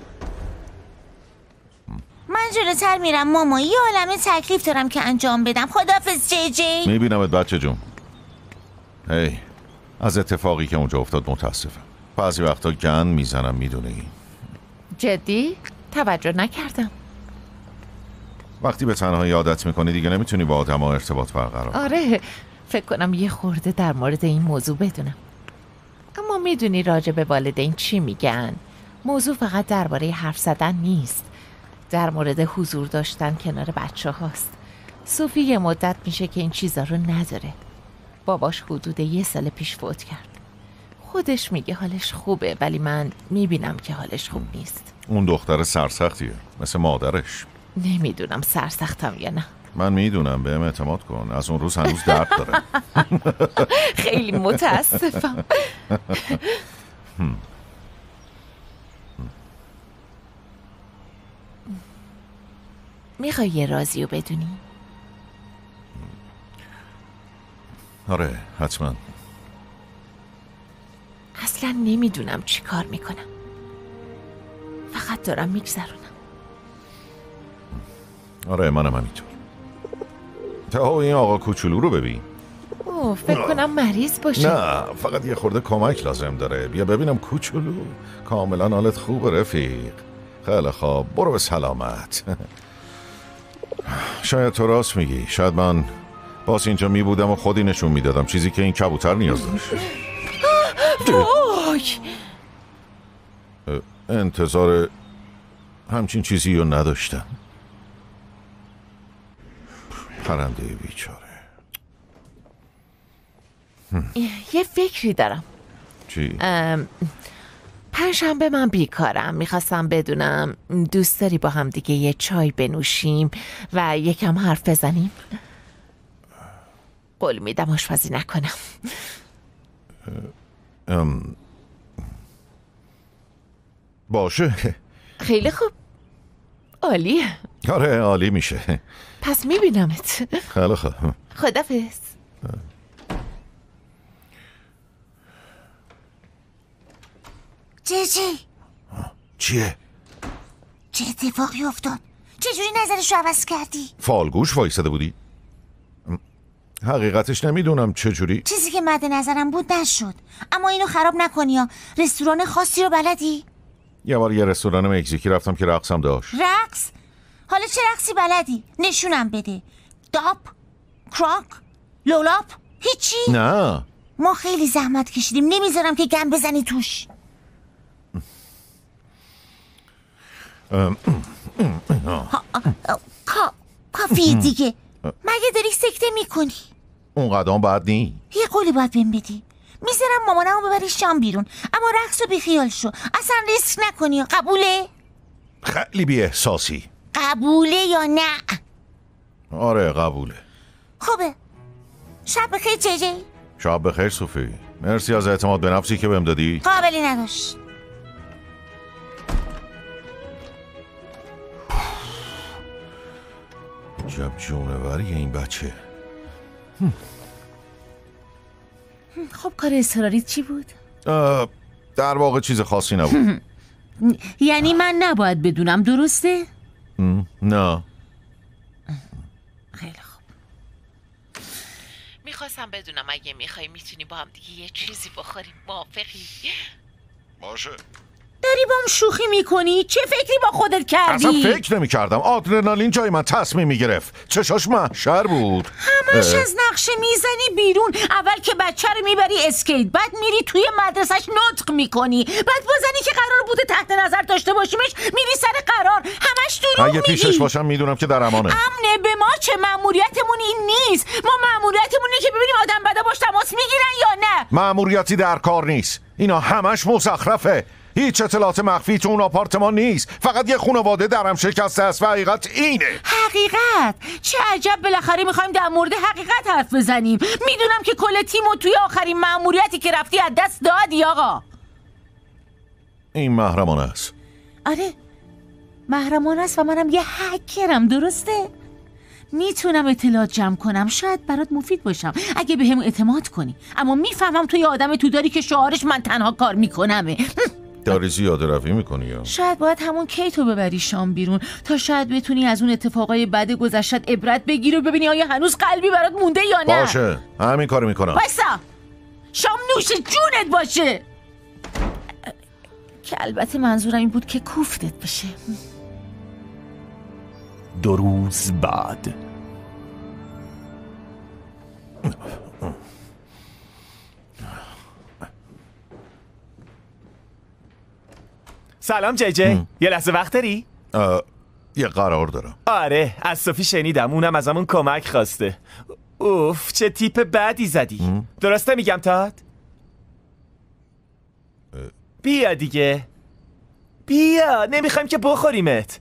من جلوتر میرم ماما، یه عالمه تکلیف دارم که انجام بدم. خداحافظ جی جی. میبینمت بچه جون. هی از اتفاقی که اونجا افتاد متاسفم. بعضی وقتا گن میزنم میدونی. جدی؟ توجه نکردم. وقتی به تنهایی عادت میکنی دیگه نمیتونی با آدم ها ارتباط برقرار. آره فکر کنم یه خورده در مورد این موضوع بدونم. اما میدونی راجع به والدین چی میگن؟ موضوع فقط درباره حرف زدن نیست، در مورد حضور داشتن کنار بچه هاست. صوفی یه مدت میشه که این چیزا رو نداره. باباش حدود یه سال پیش فوت کرد. خودش میگه حالش خوبه ولی من میبینم که حالش خوب نیست. اون دختر سرسختیه مثل مادرش. نمیدونم سرسختم یا نه. من میدونم، بهم اعتماد کن. از اون روز هنوز درد داره. خیلی متاسفم. میخوای یه رازیو بدونی؟ آره حتما. اصلا نمیدونم چی کار میکنم، فقط دارم میگذرونم. آره منم همینطور. تا این آقا کوچولو رو ببین. اوه فکر کنم مریض باشه. نه فقط یه خورده کمک لازم داره. بیا ببینم کوچولو. کاملا حالت خوبه رفیق. خیلی خوب برو به سلامت. شاید تو راست میگی. شاید من باز اینجا میبودم و خودی نشون میدادم چیزی که این کبوتر نیاز داشت. وای انتظار همچین چیزی رو نداشتم. پرنده بیچاره. یه فکری دارم. چی؟ پنجشنبه من بیکارم. میخواستم بدونم دوست داری با هم دیگه یه چای بنوشیم و یکم حرف بزنیم؟ قول میدم آشپزی نکنم. ام... باشه. خیلی خوب. عالی. آره عالی میشه. پس میبینمت. خیلی خوب. خدافظ. جی جی چیه؟ چه اتفاقی افتاد؟ چجوری نظرشو عوض کردی؟ فالگوش وایساده بودی؟ حقیقتش نمیدونم چجوری. چیزی که مد نظرم بود نشد. اما اینو خراب نکنی ها. رستوران خاصی رو بلدی؟ یه بار یه رستوران مکزیکی رفتم که رقصم داشت. رقص؟ حالا چه رقصی بلدی؟ نشونم بده. داپ؟ کراک؟ لولاپ؟ هیچی؟ نه ما خیلی زحمت کشیدیم، نمیذارم که گم بزنی توش. کا کافی دیگه. مگه داری سکته میکنی؟ اون قدام بعد نی. یه قولی باید بهم بدی. میذارم مامانمو ببری شام بیرون، اما رقصو بیخیال شو. اصلا ریسک نکنی. قبوله؟ خیلی بی احساسی. قبوله یا نه؟ آره قبوله. خوبه. شب بخیر جی جی. شب بخیر صوفی. مرسی از اعتماد به نفسی که بهم دادی. قابلی نداشت. جب جونوری این بچه. خب کار اصراریت چی بود؟ در واقع چیز خاصی نبود. یعنی من نباید بدونم، درسته؟ نه. خیلی خوب. میخواستم بدونم اگه میخوای میتونی با هم دیگه یه چیزی بخوریم. موافقی؟ باشه. داری با هم شوخی میکنی؟ چه فکری با خودت کردی؟ اصلا فکر نمی کردم. آدرنالین جای من تصمیم میگرفت. چشاش محشر بود. همش از نقشه میزنی بیرون. اول که بچه رو میبری اسکیت، بعد میری توی مدرسش نطق میکنی، بعد بازنی که قرار بوده تحت نظر داشته باشیمش میری سر قرار. همش دروغ میگی. اگه پیشش باشم میدونم که در امانه. امنه به ما چه؟ مأموریتمون این نیست. ما مأموریتمون اینه که ببینیم آدم بدا باش تماس میگیرن یا نه. مأموریتی در کار نیست. اینا همش مزخرفه. هیچ اطلاعات مخفی تو اون آپارتمان نیست. فقط یه خانواده درم شکسته است و حقیقت اینه. حقیقت؟ چه عجب، بالاخره میخوایم در مورد حقیقت حرف بزنیم. میدونم که کل تیمو توی آخرین مأموریتی که رفتی از دست دادی آقا. این محرمانه است. آره محرمانه است و منم یه هکرم، درسته؟ میتونم اطلاعات جمع کنم، شاید برات مفید باشم اگه به هم اعتماد کنی. اما میفهمم توی آدم تو داری که شعارش من تنها کار میکنمه. داری زیاده روی میکنی یا؟ شاید باید همون کیتو ببری شام بیرون تا شاید بتونی از اون اتفاقای بد گذشتت عبرت بگیری و ببینی آیا هنوز قلبی برات مونده یا نه. باشه همین کارو میکنم. بایستا شام نوش جونت باشه. که البته منظورم این بود که کوفتت بشه. دو روز بعد. سلام جی جی. یه لحظه وقت داری؟ یه قرار دارم. آره از صوفی شنیدم، اونم از همون کمک خواسته. اوف چه تیپ بدی زدی. ام. درسته میگم تاد؟ بیا دیگه بیا، نمیخوایم که بخوریمت.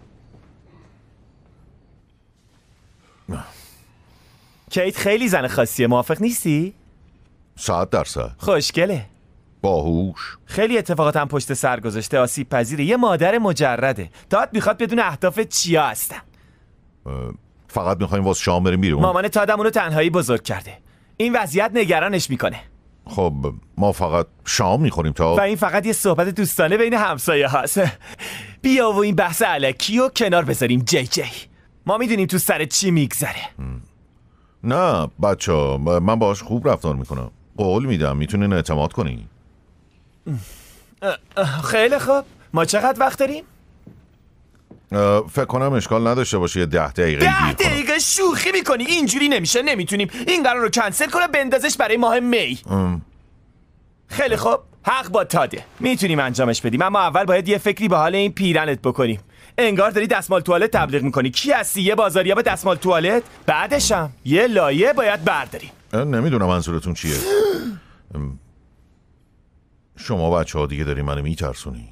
کیت خیلی زن خاصیه، موافق نیستی؟ صد درصد خوشگله، باهوش، خیلی اتفاقات هم پشت سر گذاشته، آسیب پذیره، یه مادر مجرده. تاد میخواد بدون اهداف چیا هستن. فقط میخوایم واسه شام بریم بیرون. مامان تادم اونو تنهایی بزرگ کرده، این وضعیت نگرانش میکنه. خب ما فقط شام میخوریم تا و این فقط یه صحبت دوستانه بین همسایه هست. بیا و این بحث الکی و کنار بذاریم جی جی. ما میدونیم تو سر چی میگذره. نه بچه ها، من باش خوب رفتار میکنم، قول میدم میتونین اعتماد کنین. خیلی خوب، ما چقدر وقت داریم؟ فکر کنم اشکال نداشته باشه یه ده دقیقه ده دقیقه شوخی میکنی؟ اینجوری نمیشه، نمیتونیم این قرار رو کنسل کنه، بندازش برای ماه می. ام. خیلی خوب، حق با تاده، میتونیم انجامش بدیم، اما اول باید یه فکری به حال این پیرنت بکنیم. انگار داری دستمال توالت تبلیغ میکنی. کی هستی؟ یه بازاریاب دستمال توالت؟ بعدشم یه لایه باید برداریم. نمیدونم منظورتون چیه. شما بچه ها دیگه داری منو میترسونی.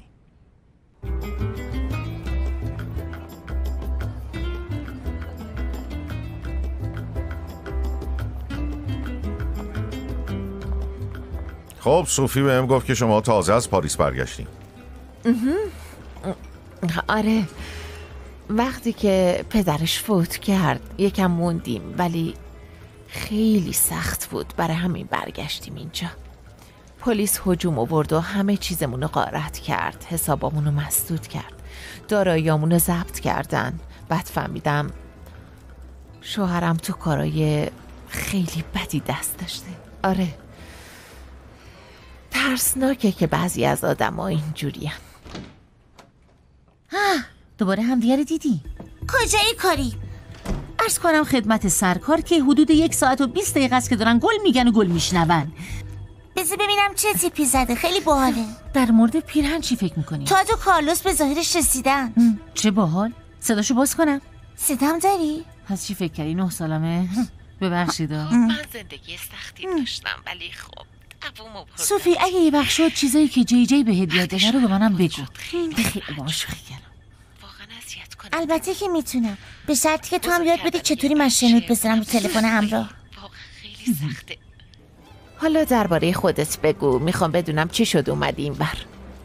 خب صوفی بهم گفت که شما تازه از پاریس برگشتین. آره وقتی که پدرش فوت کرد یکم موندیم، ولی خیلی سخت بود، برای همین برگشتیم اینجا. پلیس هجوم آورد و همه چیزمون رو غارت کرد، حسابامون رو مسدود کرد، داراییامون رو ضبط کردن. بعد فهمیدم شوهرم تو کارای خیلی بدی دست داشته. آره، ترسناکه که بعضی از آدم ها اینجوری هم. ها دوباره هم دیگه دیدی؟ کجایی کاری؟ عرض کنم خدمت سرکار که حدود یک ساعت و بیست دقیقه است که دارن گل میگن و گل میشنون. بذار ببینم چه تیپی زده، خیلی باحاله. در مورد پیرهن چی فکر میکنی؟ تاد و کارلوس به ظاهرش رسیدن. چه باحال. صداشو باز کنم؟ صدام داری؟ پس چی فکر کردی؟ نه سالمه؟ ببخشید. من زندگی سختی داشتم، ولی خب دوومو بردم. صوفی اگه یه وقت شد چیزایی که جی جی بهت یاد داده رو به منم بگو. خیلی باشه کردم. البته که میتونم، به شرطی که تو هم یاد بدی چطوری من شنود بذارم رو تلفن همراه. خیلی سخته. حالا درباره خودت بگو، میخوام بدونم چی شد اومدی این بر.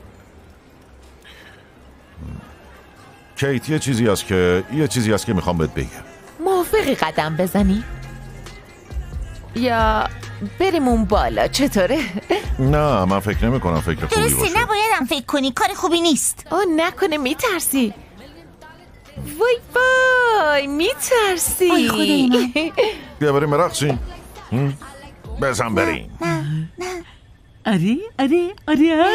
کیت، یه چیزی هست که یه چیزی هست که میخوام بهت بگم. موافقی قدم بزنی؟ یا بریم اون بالا، چطوره؟ نه من فکر نمی کنم فکر خوبی باشه. درسته، نبایدم فکر کنی، کار خوبی نیست. آه نکنه میترسی. وای وای میترسی. آی خدای من. بیا بریم برقصیم. بزن بریم. نه نه. آره آره آره.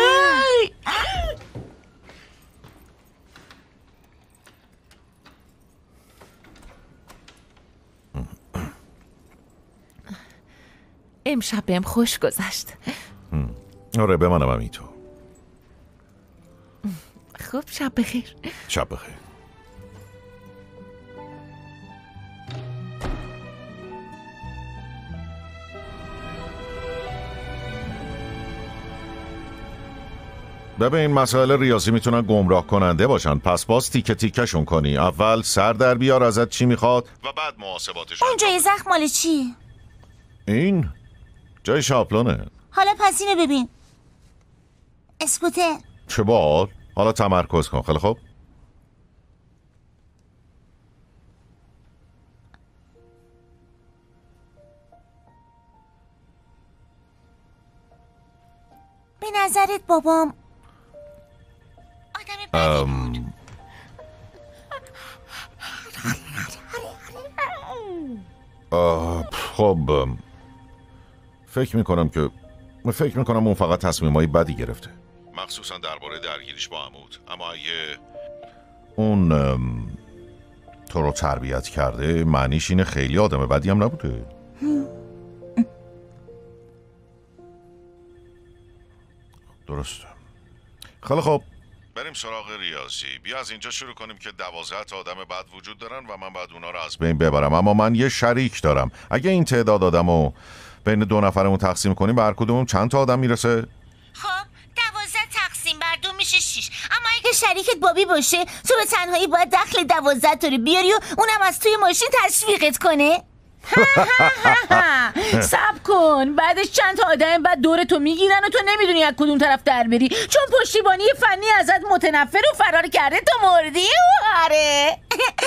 امشب بهم خوش گذشت. آره به منم هم اینطور. خب شب بخیر. شب بخیر. ببین مسائل ریاضی میتونن گمراه کننده باشن، پس باز تیکه تیکشون کنی. اول سر در بیار ازت چی میخواد و بعد محاسباتش. اون جای زخم مال چیه؟ این جای شاپلونه. حالا پس اینو ببین. اسکوتر. چه باحال. حالا تمرکز کن. خیلی خوب. به نظرت بابام آدم ام... آه، خب فکر میکنم که فکر میکنم اون فقط تصمیمای بدی گرفته، مخصوصا درباره درگیریش با عمود. اما اگه اون ام... تو رو تربیت کرده معنیش اینه خیلی آدم بدی هم نبوده. درسته. خیلی خب بریم سراغ ریاضی. بیا از اینجا شروع کنیم که دوازده تا آدم بد وجود دارن و من باید اونا رو از بین ببرم. اما من یه شریک دارم. اگه این تعداد آدم رو بین دو نفرمون تقسیم کنیم به هر کدوم چند تا آدم میرسه؟ خب دوازده تقسیم بر دو میشه شیش. اما اگه شریکت بابی باشه تو به تنهایی باید دخل دوازده تا رو بیاری و اونم از توی ماشین تشویقت کنه. صبر کن، بعدش چند تا آدم بعد دور تو میگیرن و تو نمیدونی از کدوم طرف در بری، چون پشتیبانی فنی ازت متنفر و فرار کرده تو مردی. آره.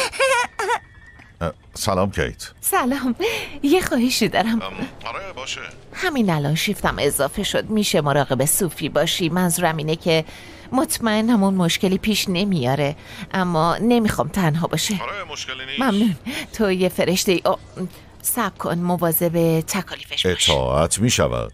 سلام کیت. سلام، یه خواهشی دارم. آره باشه. همین الان شیفتم اضافه شد، میشه مراقب صوفی باشی؟ منظورم اینه که مطمئنم اون مشکلی پیش نمیاره، اما نمیخوام تنها باشه. آره مشکلی نیست. ممنون. تو یه فرشته ای. صبر کن، مواظب تکالیفش باش. اطاعت میشود.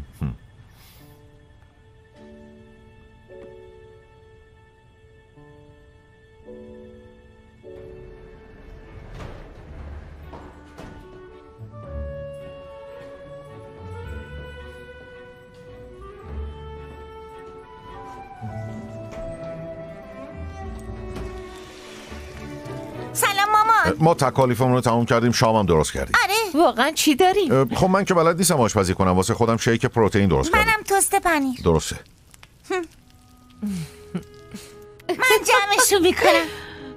سلام مامان. ما تکالیفمون رو تموم کردیم، شامم درست کردیم. آره. واقعا چی داریم؟ خب من که بلد نیستم آشپزی کنم، واسه خودم شیک پروتئین درست کردم. منم توست پنیر. درسته. من جمعشو میکنم.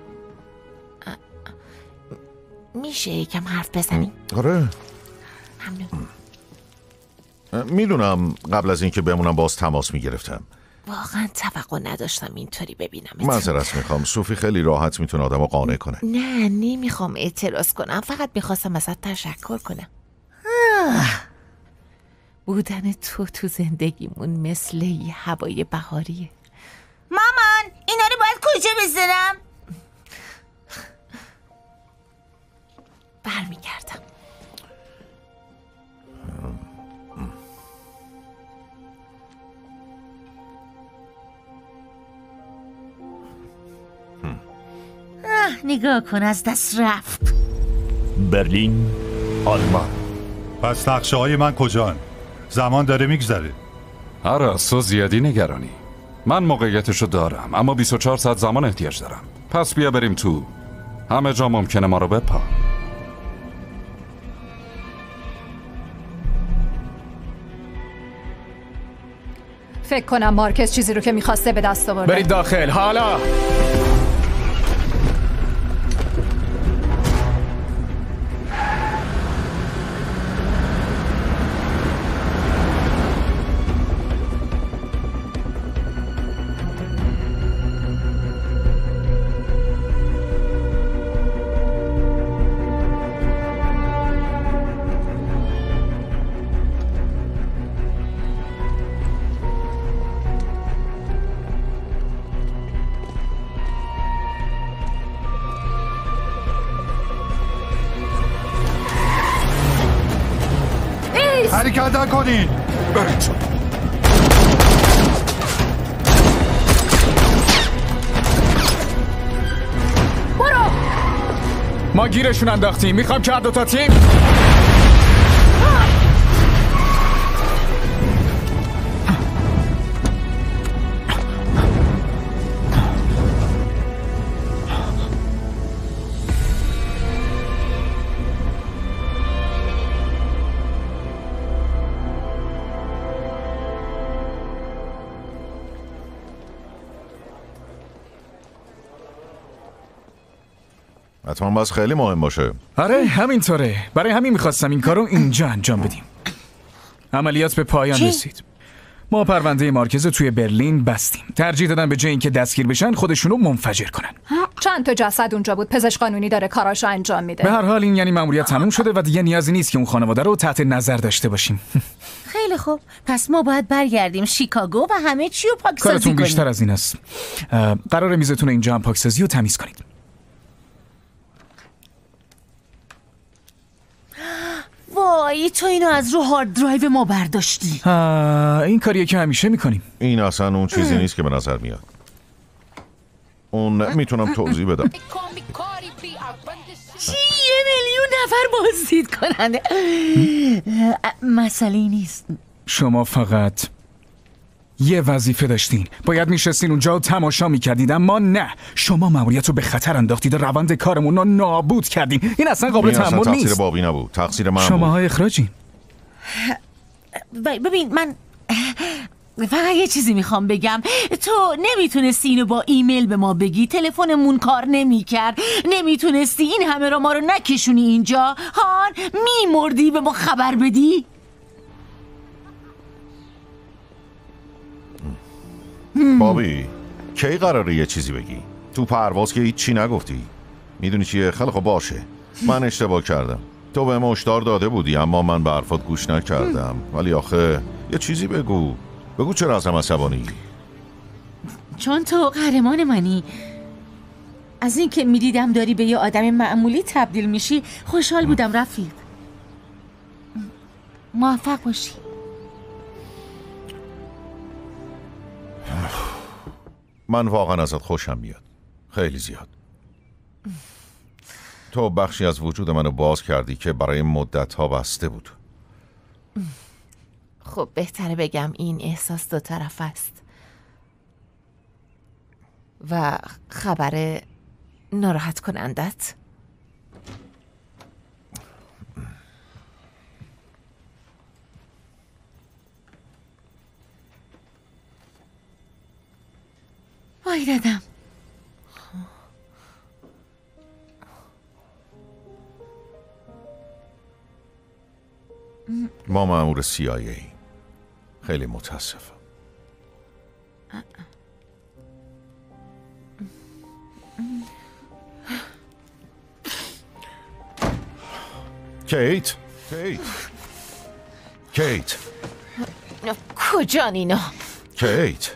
میشه یکم حرف بزنیم؟ آره ممنون. میدونم قبل از اینکه بمونم باز تماس میگرفتم، واقعا توقع نداشتم اینطوری ببینم. معذرت میخوام، صوفی خیلی راحت میتونه آدمو قانع کنه. نه نمیخوام اعتراض کنم، فقط میخواستم ازت تشکر کنم. بودن تو تو زندگیمون مثل یه هوای بهاریه. مامان اینا رو باید کجا بذارم؟ برمیگردم. نگاه کن از دست رفت. برلین، آلمان. پس نقشه های من کجان؟ زمان داره میگذره. آره تو زیادی نگرانی. من موقعیتشو دارم اما بیست و چهار ساعت زمان احتیاج دارم. پس بیا بریم تو. همه جا ممکنه ما رو بپا. فکر کنم مارکز چیزی رو که میخواسته به دست آورده. برید داخل حالا. حرکت نکنین. برید. برو. ما گیرشون انداختیم، میخوام که هر دوتا تیم حتما باز خیلی مهم باشه. آره همینطوره، برای همین میخواستم این کارو اینجا انجام بدیم. عملیات به پایان رسید. ما پرونده مارکز توی برلین بستیم. ترجیح دادن به جای اینکه دستگیر بشن خودشونو منفجر کنن. چند تا جسد اونجا بود. پزشک قانونی داره کاراشو انجام میده. به هر حال این یعنی مأموریت تموم شده و دیگه نیازی نیست که اون خانواده رو تحت نظر داشته باشیم. خیلی خوب، پس ما باید برگردیم شیکاگو و همه چی رو پاکسازی کنیم. کارتون بیشتر از این است. قرار میزتون اینجا هم پاکسازی و تمیز کنید. وای تو اینو از رو هارد درایو ما برداشتی. این کاریه که همیشه میکنیم. این اصلا اون چیزی نیست که به نظر میاد. اون میتونم توضیح بدم. چی یه میلیون نفر بازدید کننده؟ مسئله نیست. شما فقط یه وظیفه داشتین. باید میشستین اونجا و تماشا میکردید، اما نه، شما مأموریت رو به خطر انداختید و روند کارمون رو نابود کردین. این اصلا قابل تحمل نیست. تقصیر بابی نبود، تقصیر من بود. شماها اخراجین. ببین من فقط یه چیزی میخوام بگم. تو نمیتونستی اینو با ایمیل به ما بگی؟ تلفنمون کار نمیکرد. نمیتونستی این همه را ما رو نکشونی اینجا؟ هان میمردی به ما خبر بدی؟ بابی کی قراره یه چیزی بگی؟ تو پرواز که هیچ چی نگفتی. میدونی چیه؟ خیلی خب باشه، من اشتباه کردم. تو به ما هشدار داده بودی اما من به حرفات گوش نکردم. ولی آخه یه چیزی بگو. بگو چرا ازم عصبانی؟ چون تو قهرمان منی. از این که میدیدم داری به یه آدم معمولی تبدیل میشی خوشحال بودم رفیق. موفق باشی. من واقعا ازت خوشم میاد، خیلی زیاد. تو بخشی از وجود منو باز کردی که برای مدت‌ها بسته بود. خب بهتره بگم این احساس دو طرف است و خبر ناراحت کنندت. وای دادم. ما مأمور سی آی ای. خیلی متاسفم. کیت کیت کیت کجان اینا؟ کیت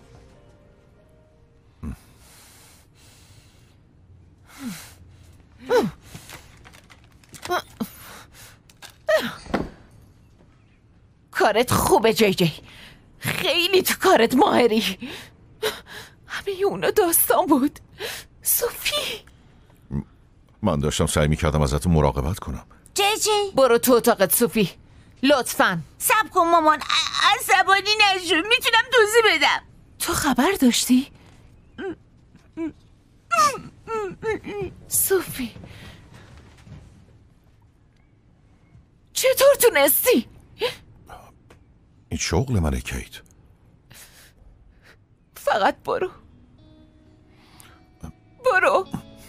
کارت خوبه جی جی، خیلی تو کارت ماهری. همه اونا داستان بود. صوفی من داشتم سعی میکردم ازتون مراقبت کنم. جی جی برو تو اتاقت صوفی، لطفاً. صبر کن مامان، عصبانی نشو، میتونم توضیح بدم. تو خبر داشتی؟ صوفی چطور تونستی؟ این شغل منه کیت. فقط برو برو.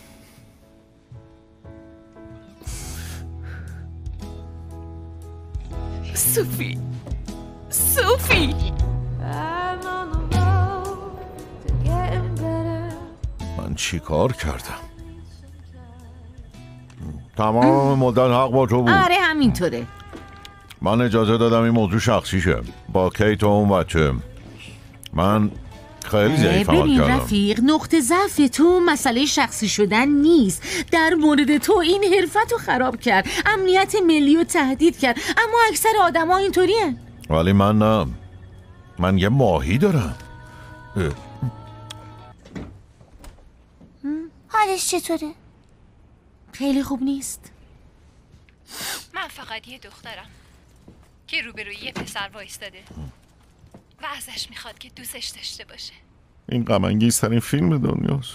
صوفی صوفی من چی کار کردم؟ تمام مدت حق با تو بود. آره همینطوره. من اجازه دادم این موضوع شخصی شه با کیت و اون بچه. من خیلی ضعیف عمل ببین کردم. رفیق، نقطه ضعف تو مسئله شخصی شدن نیست. در مورد تو این حرفتو خراب کرد، امنیت ملی رو تهدید کرد، اما اکثر آدم ها اینطوری هن. ولی من نه. من یه ماهی دارم. اه. حالش چطوره؟ خیلی خوب نیست. من فقط یه دخترم که روبروی یه پسر وایستاده و ازش میخواد که دوستش داشته باشه. این غم انگیزترین فیلم دنیاست.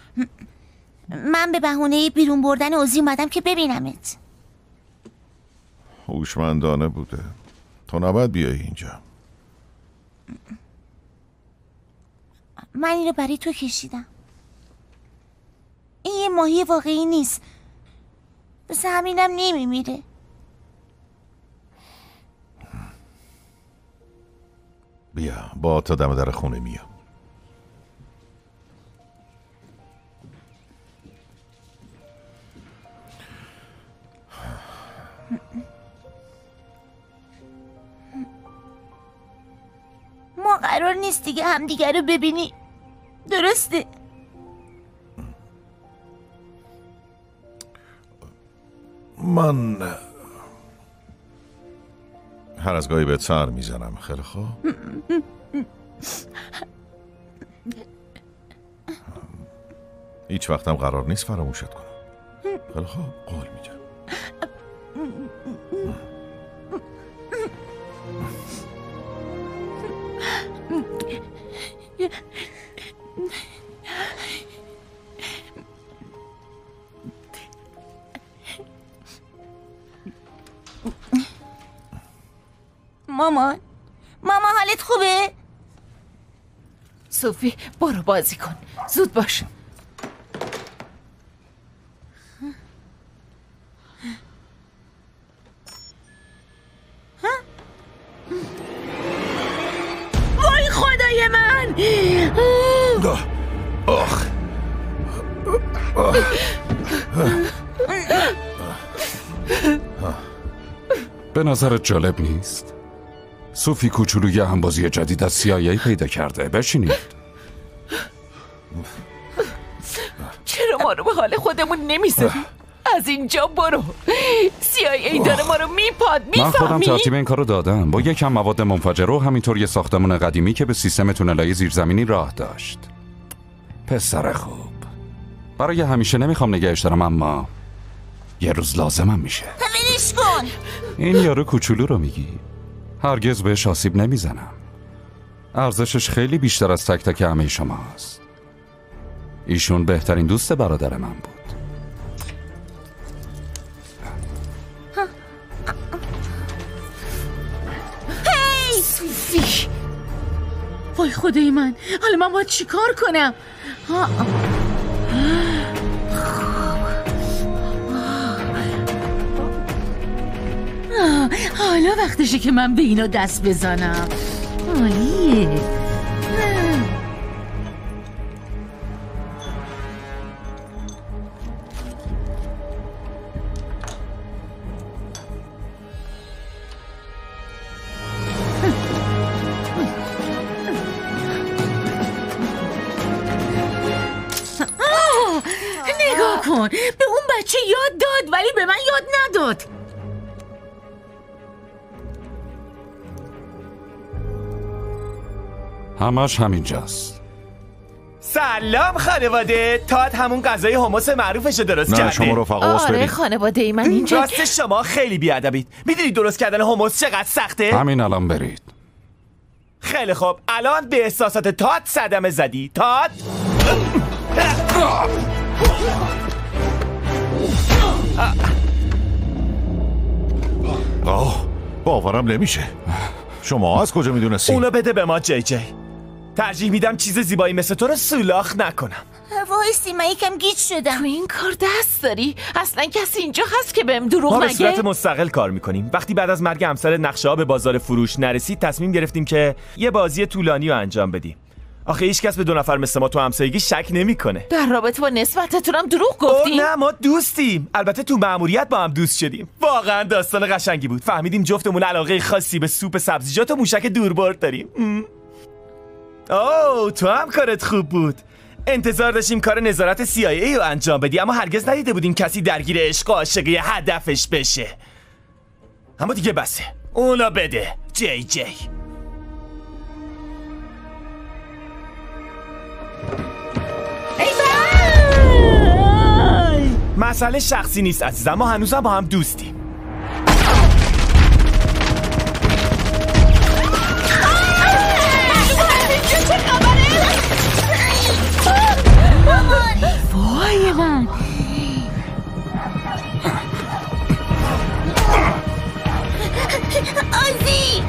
من به بهونه بیرون بردن عضوی اومدم که ببینمت. هوشمندانه بوده. تو نباید بیایی اینجا. من اینو برای تو کشیدم. این یه ماهی واقعی نیست، بس همینم نمیمیره. بیا با تا دم در خونه میام. ما قرار نیست دیگه همدیگه رو ببینی، درسته؟ من هر از گاهی بهت سر میزنم. خیلی خوب. هیچ وقتم قرار نیست فراموشت کنم. خیلی خوب، قول میدم. مامان مامان حالت خوبه؟ صوفی برو بازی کن، زود باش. وای خدای من! آخ به نظرت جالب نیست؟ صوفی کوچولو یه همبازی جدید از سی آی ای پیدا کرده. بشینید. چرا ما رو به حال خودمون نمیذاری؟ از اینجا برو. سی آی ای داره ما رو میپاد. میفهمی؟ من خودم ترتیب این کارو دادم با یکم مواد منفجره و همینطور یه ساختمون قدیمی که به سیستم تونلای زیرزمینی راه داشت. پسر خوب. برای همیشه نمیخوام نگهش دارم، اما یه روز لازمم میشه. ولش کن. این یارو کوچولو رو میگی؟ هرگز بهش آسیب نمیزنم. ارزشش خیلی بیشتر از تک تک همه شماست. ایشون بهترین دوست برادر من بود. هی صوفی! وای خدای من، حالا من باید چی کار کنم؟ ها. حالا وقتشه که من به اینا دست بزنم. عالیه. کن. به اون بچه یاد داد ولی به من یاد نداد. همش همینجاست. سلام خانواده. تاد همون غذای حمص معروفشو درست کرده. نه شما رفقا واسه آره برید. خانواده ای من اینجا. راست شما خیلی بیادبید. میدونید درست کردن حمص چقدر سخته؟ همین الان برید. خیلی خوب. الان به احساسات تاد صدمه زدی. تاد آه باورم نمیشه. شما از کجا میدونستی؟ اونو بده به ما جی جی. ترجیح میدم چیز زیبایی مثل تو رو سولاخ نکنم. وایستی من یکم گیج شدم. تو این کار دست داری؟ اصلا کسی اینجا هست که بهم دروغ ما به نگه؟ صورت مستقل کار میکنیم. وقتی بعد از مرگ همسر نقشه ها به بازار فروش نرسید تصمیم گرفتیم که یه بازی طولانی رو انجام بدیم. آخه هیچ کس به دو نفر مثل ما تو همسایگی شک نمیکنه. در رابطه با نسبتتونم دروغ گفتیم؟ نه ما دوستیم. البته تو مأموریت با هم دوست شدیم. واقعا داستان قشنگی بود. فهمیدیم جفتمون علاقه خاصی به سوپ سبزیجات و موشک دوربرد داریم. ام. اوه تو هم کارت خوب بود. انتظار داشتیم کار نظارت سی آی ای رو انجام بدی، اما هرگز ندیده بودیم کسی درگیر عشق و عاشقی هدفش بشه. اما دیگه بسه. اونو بده جی جی. مسئله شخصی نیست عزیزم. ما هنوزم با هم دوستیم. وای من. آزی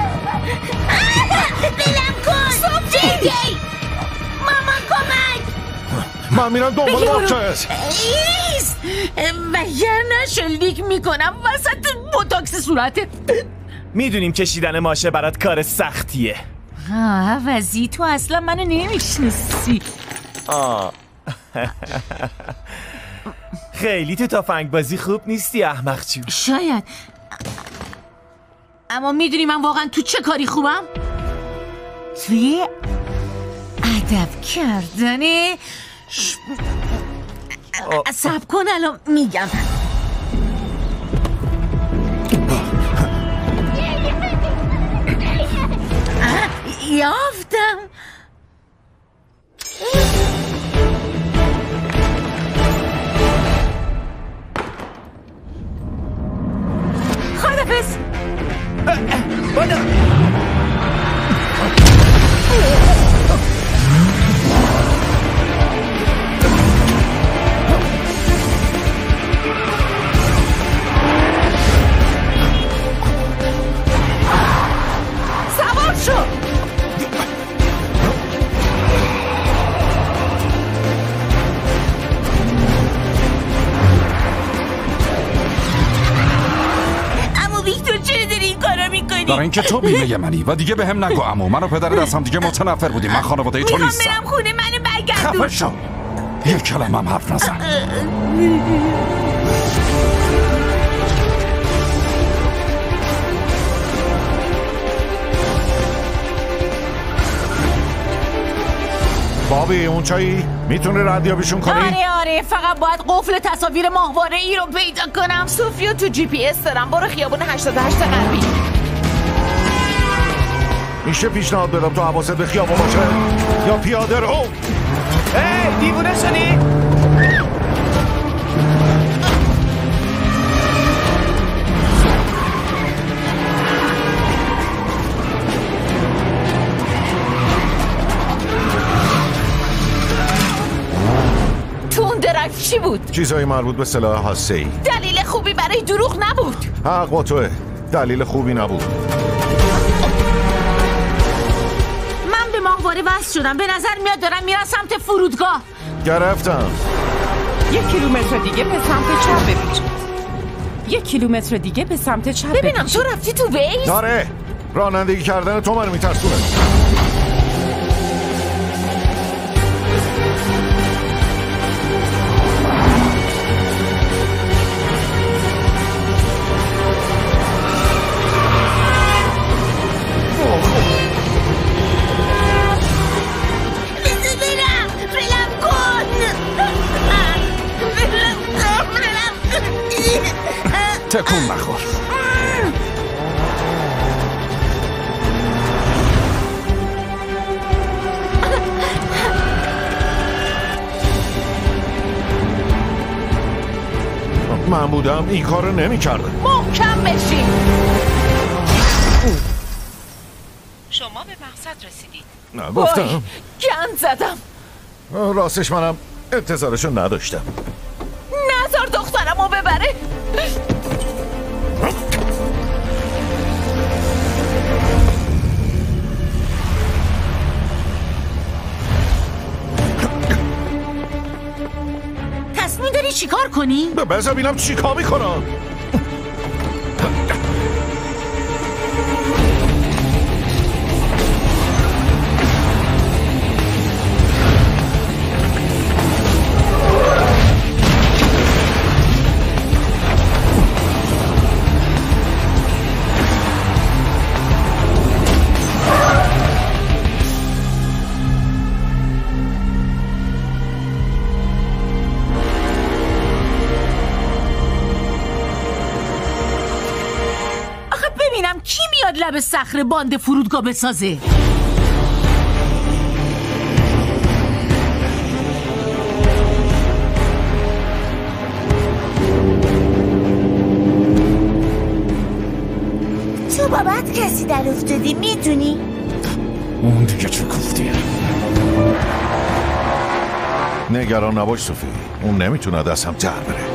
بلم کن. جی جی مامان کمک. من میرم دنبال بچه‌ت. ایست وگرنه شلیک میکنم وسط بوتاکس صورتت. میدونیم کشیدن ماشه برات کار سختیه. ها وزی تو اصلا منو نمیشناسی. آه خیلی تو تفنگ بازی خوب نیستی احمق جون. شاید، اما میدونی من واقعا تو چه کاری خوبم؟ توی ادب کردنه. ش... صبر کن الان میگم. یافتم. خدافظ. سوار شو. برای اینکه تو بیمه منی و دیگه به هم نگو عمو. من و پدرت از هم دیگه متنفر بودیم. من خانواده تو نیستم. میخوام برم خونه منو برگردون. خفه شو. یک کلمه هم حرف نزن. بابی اون چایی میتونه ردیابیشون کنی؟ آره آره فقط باید قفل تصاویر ماهواره ای رو پیدا کنم. صوفیو تو جی پی اس دارم. برو خیابون هشتاد و هشت غربی. میشه پیشنهاد بدم تو حواست به خیابون باشه یا پیاده رو؟ ای دیوونه شدی؟ تو اون درک چی بود؟ چیزایی مربوط به سلاح هسته‌ای. دلیل خوبی برای دروغ نبود. حق با توه. دلیل خوبی نبود. من به ماهواره وصل شدم. به نظر میاد دارم میرم سمت فرودگاه. گرفتم. یک کیلومتر دیگه به سمت چپ بپیچید. یک کیلومتر دیگه به سمت چپ بپیچید. ببینم تو رفتی تو ویز؟ آره رانندگی کردن تو منو میترسونه. تکون نخور. من بودم این کارو نمی کردم. محکم بشین. شما به مقصد رسیدید. نه گفتم وای، گند زدم. راستش منم انتظارشو نداشتم. نذار دخترمو ببره. تصمیم داری چیکار کنی؟ بذار ببینم چیکار میکنم. کی میاد لب صخره باند فرودگاه بسازه؟ تو بابت کسی در افتادی میدونی؟ اون دیگه چه گفتیه؟ نگران نباش صوفی، اون نمیتونه دستم در بره.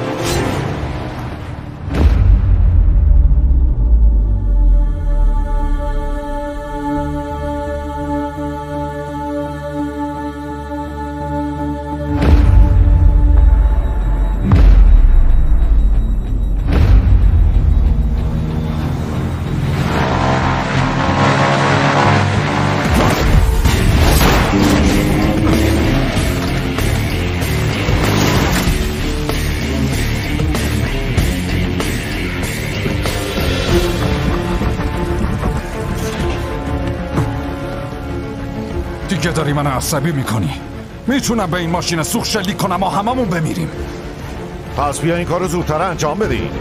دیگه داری من عصبی میکنی. میتونم به این ماشین سوخت شلیک کنم و هممون بمیریم. پس بیا این کارو زودتر انجام بدی.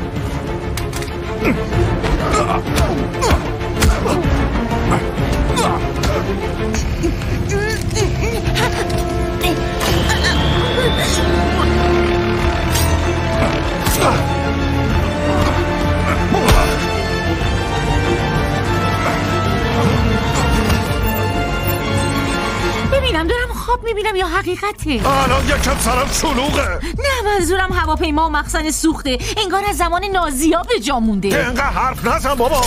ببینم دارم خواب میبینم یا حقیقته؟ الان یکم سرم شلوغه. نه منظورم هواپیما و مخزن سوخته. انگار از زمان نازی‌ها به جا مونده. اینقدر حرف نزن بابا.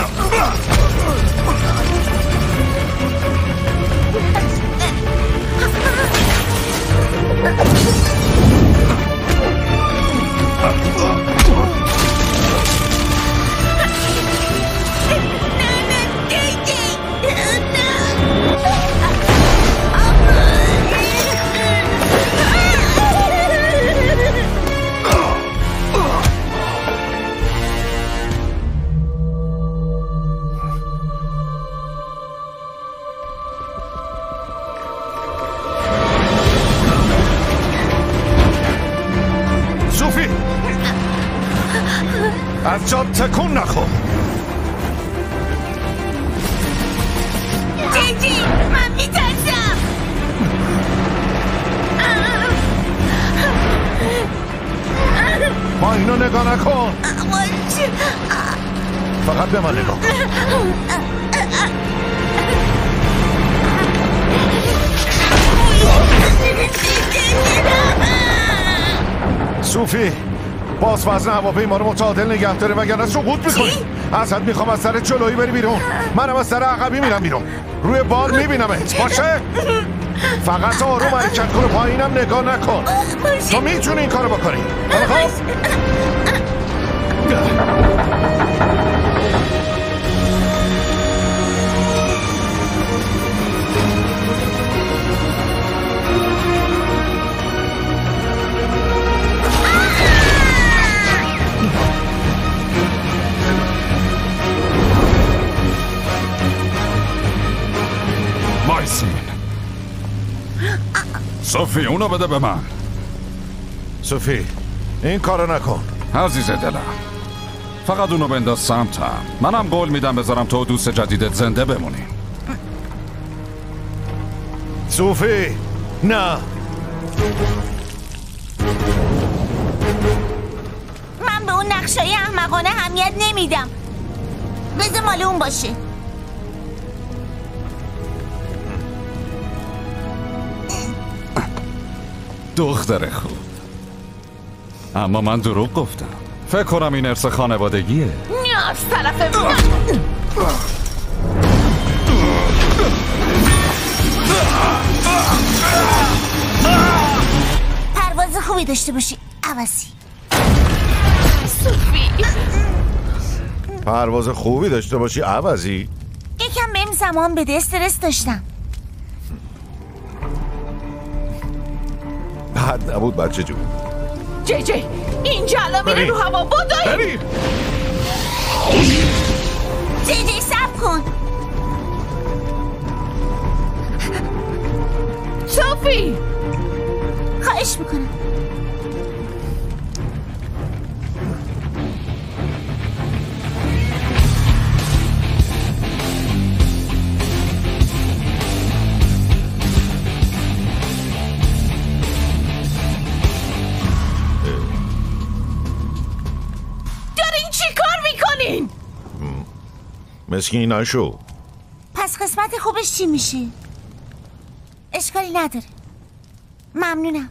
صوفی از جا تکون نخور. جیجی من میترسم. ما اینو نگاه نکن. فقط به من نگاه کن. صوفی باز وزن هواپیما رو متعادل نگه داره وگرنه سقوط میکنی. ازت میخوام از سر جلویی بری بیرون. منم از سر عقبی میرم بیرون. روی بال میبینمت. باشه فقط آروم حرکت کن. پایینم نگاه نکن. تو میتونی این کارو بکنی. خب صوفی اونو بده به من. صوفی این کارو نکن عزیز دلم. فقط اونو بنداز سمتم. منم قول میدم بذارم تو دوست جدیدت زنده بمونی. صوفی نه. من به اون نقشای احمقانه اهمیت نمیدم. بذار مال اون باشه. دختر خوب. اما من دروغ گفتم. فکر کنم این ارث خانوادگیه. نه از طرف من. پرواز خوبی داشته باشی عوضی. صوفی پرواز خوبی داشته باشی عوضی. یکم بهم زمان بده، استرس داشتم. بد نبود بچه جون. جی جی اینجا الان میره رو هوا. بدوی بریم. جی جی صبر کن. صوفی خواهش میکنم. مسکین نشو. پس قسمت خوبش چی میشه؟ اشکالی نداره. ممنونم.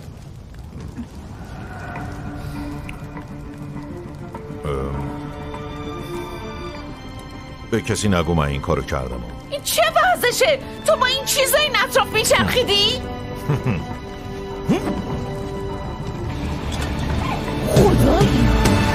به کسی نگو من این کارو کردم. این چه وضعشه؟ تو با این چیزای این اطراف میچرخیدی؟ خدایی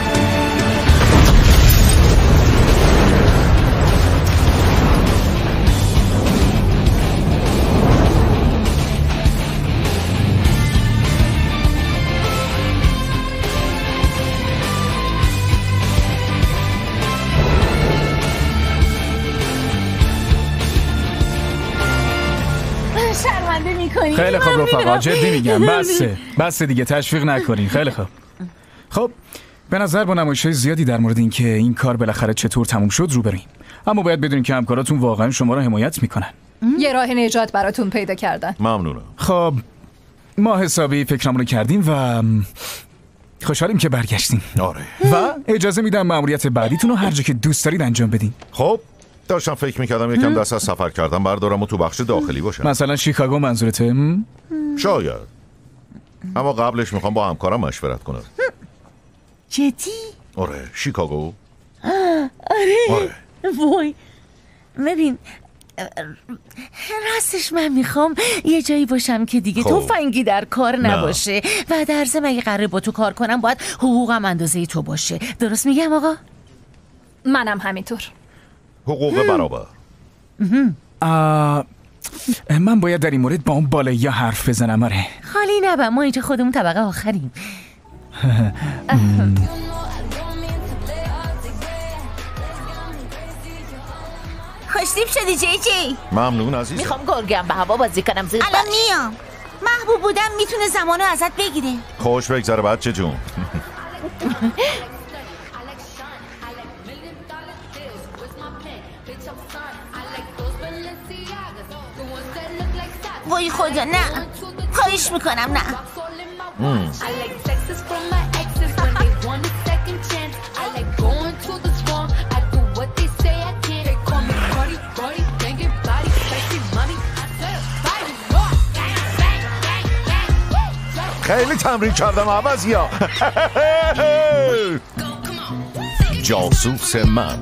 خیلی خوب رفقا، جدی میگم بسه بسه دیگه، تشویق نکنین. خیلی خوب. خب به نظر با نمایش‌های زیادی در مورد این که این کار بالاخره چطور تموم شد رو بریم، اما باید بدونین که همکاراتون واقعا شما رو حمایت میکنن. یه راه نجات براتون پیدا کردن. ممنونم. خب ما حسابی فکرمون رو کردیم و خوشحالیم که برگشتیم. آره. و اجازه میدم مأموریت بعدیتون رو هر جا که دوست دارید انجام بدین. خب داشتم فکر میکردم یکم دست از سفر کردم بردارم و تو بخش داخلی باشم. مثلا شیکاگو منظورته؟ شاید. اما قبلش میخوام با همکارم مشورت کنم. جدی؟ آره شیکاگو. آره. آره. وای ببین راستش من میخوام یه جایی باشم که دیگه خب. تفنگی در کار نه. نباشه و در ضمن اگه قراره با تو کار کنم باید حقوقم اندازه تو باشه. درست میگم آقا؟ منم همینطور. حقوق برابر. آه، من باید در این مورد با اون بالایی حرف بزنم. آره خالی نبم، ما اینجا خودمون طبقه آخریم. خوشتیب شدی جی جی. ممنون عزیزم. میخوام گرگم به هوا بازی کنم. زود الان میام. محبوب بودم میتونه زمانو ازت بگیره. خوش بگذره بچه جون. وای خدا نه، خواهش میکنم نه. خیلی تمرین کردم عوضی ها. جاسوس من.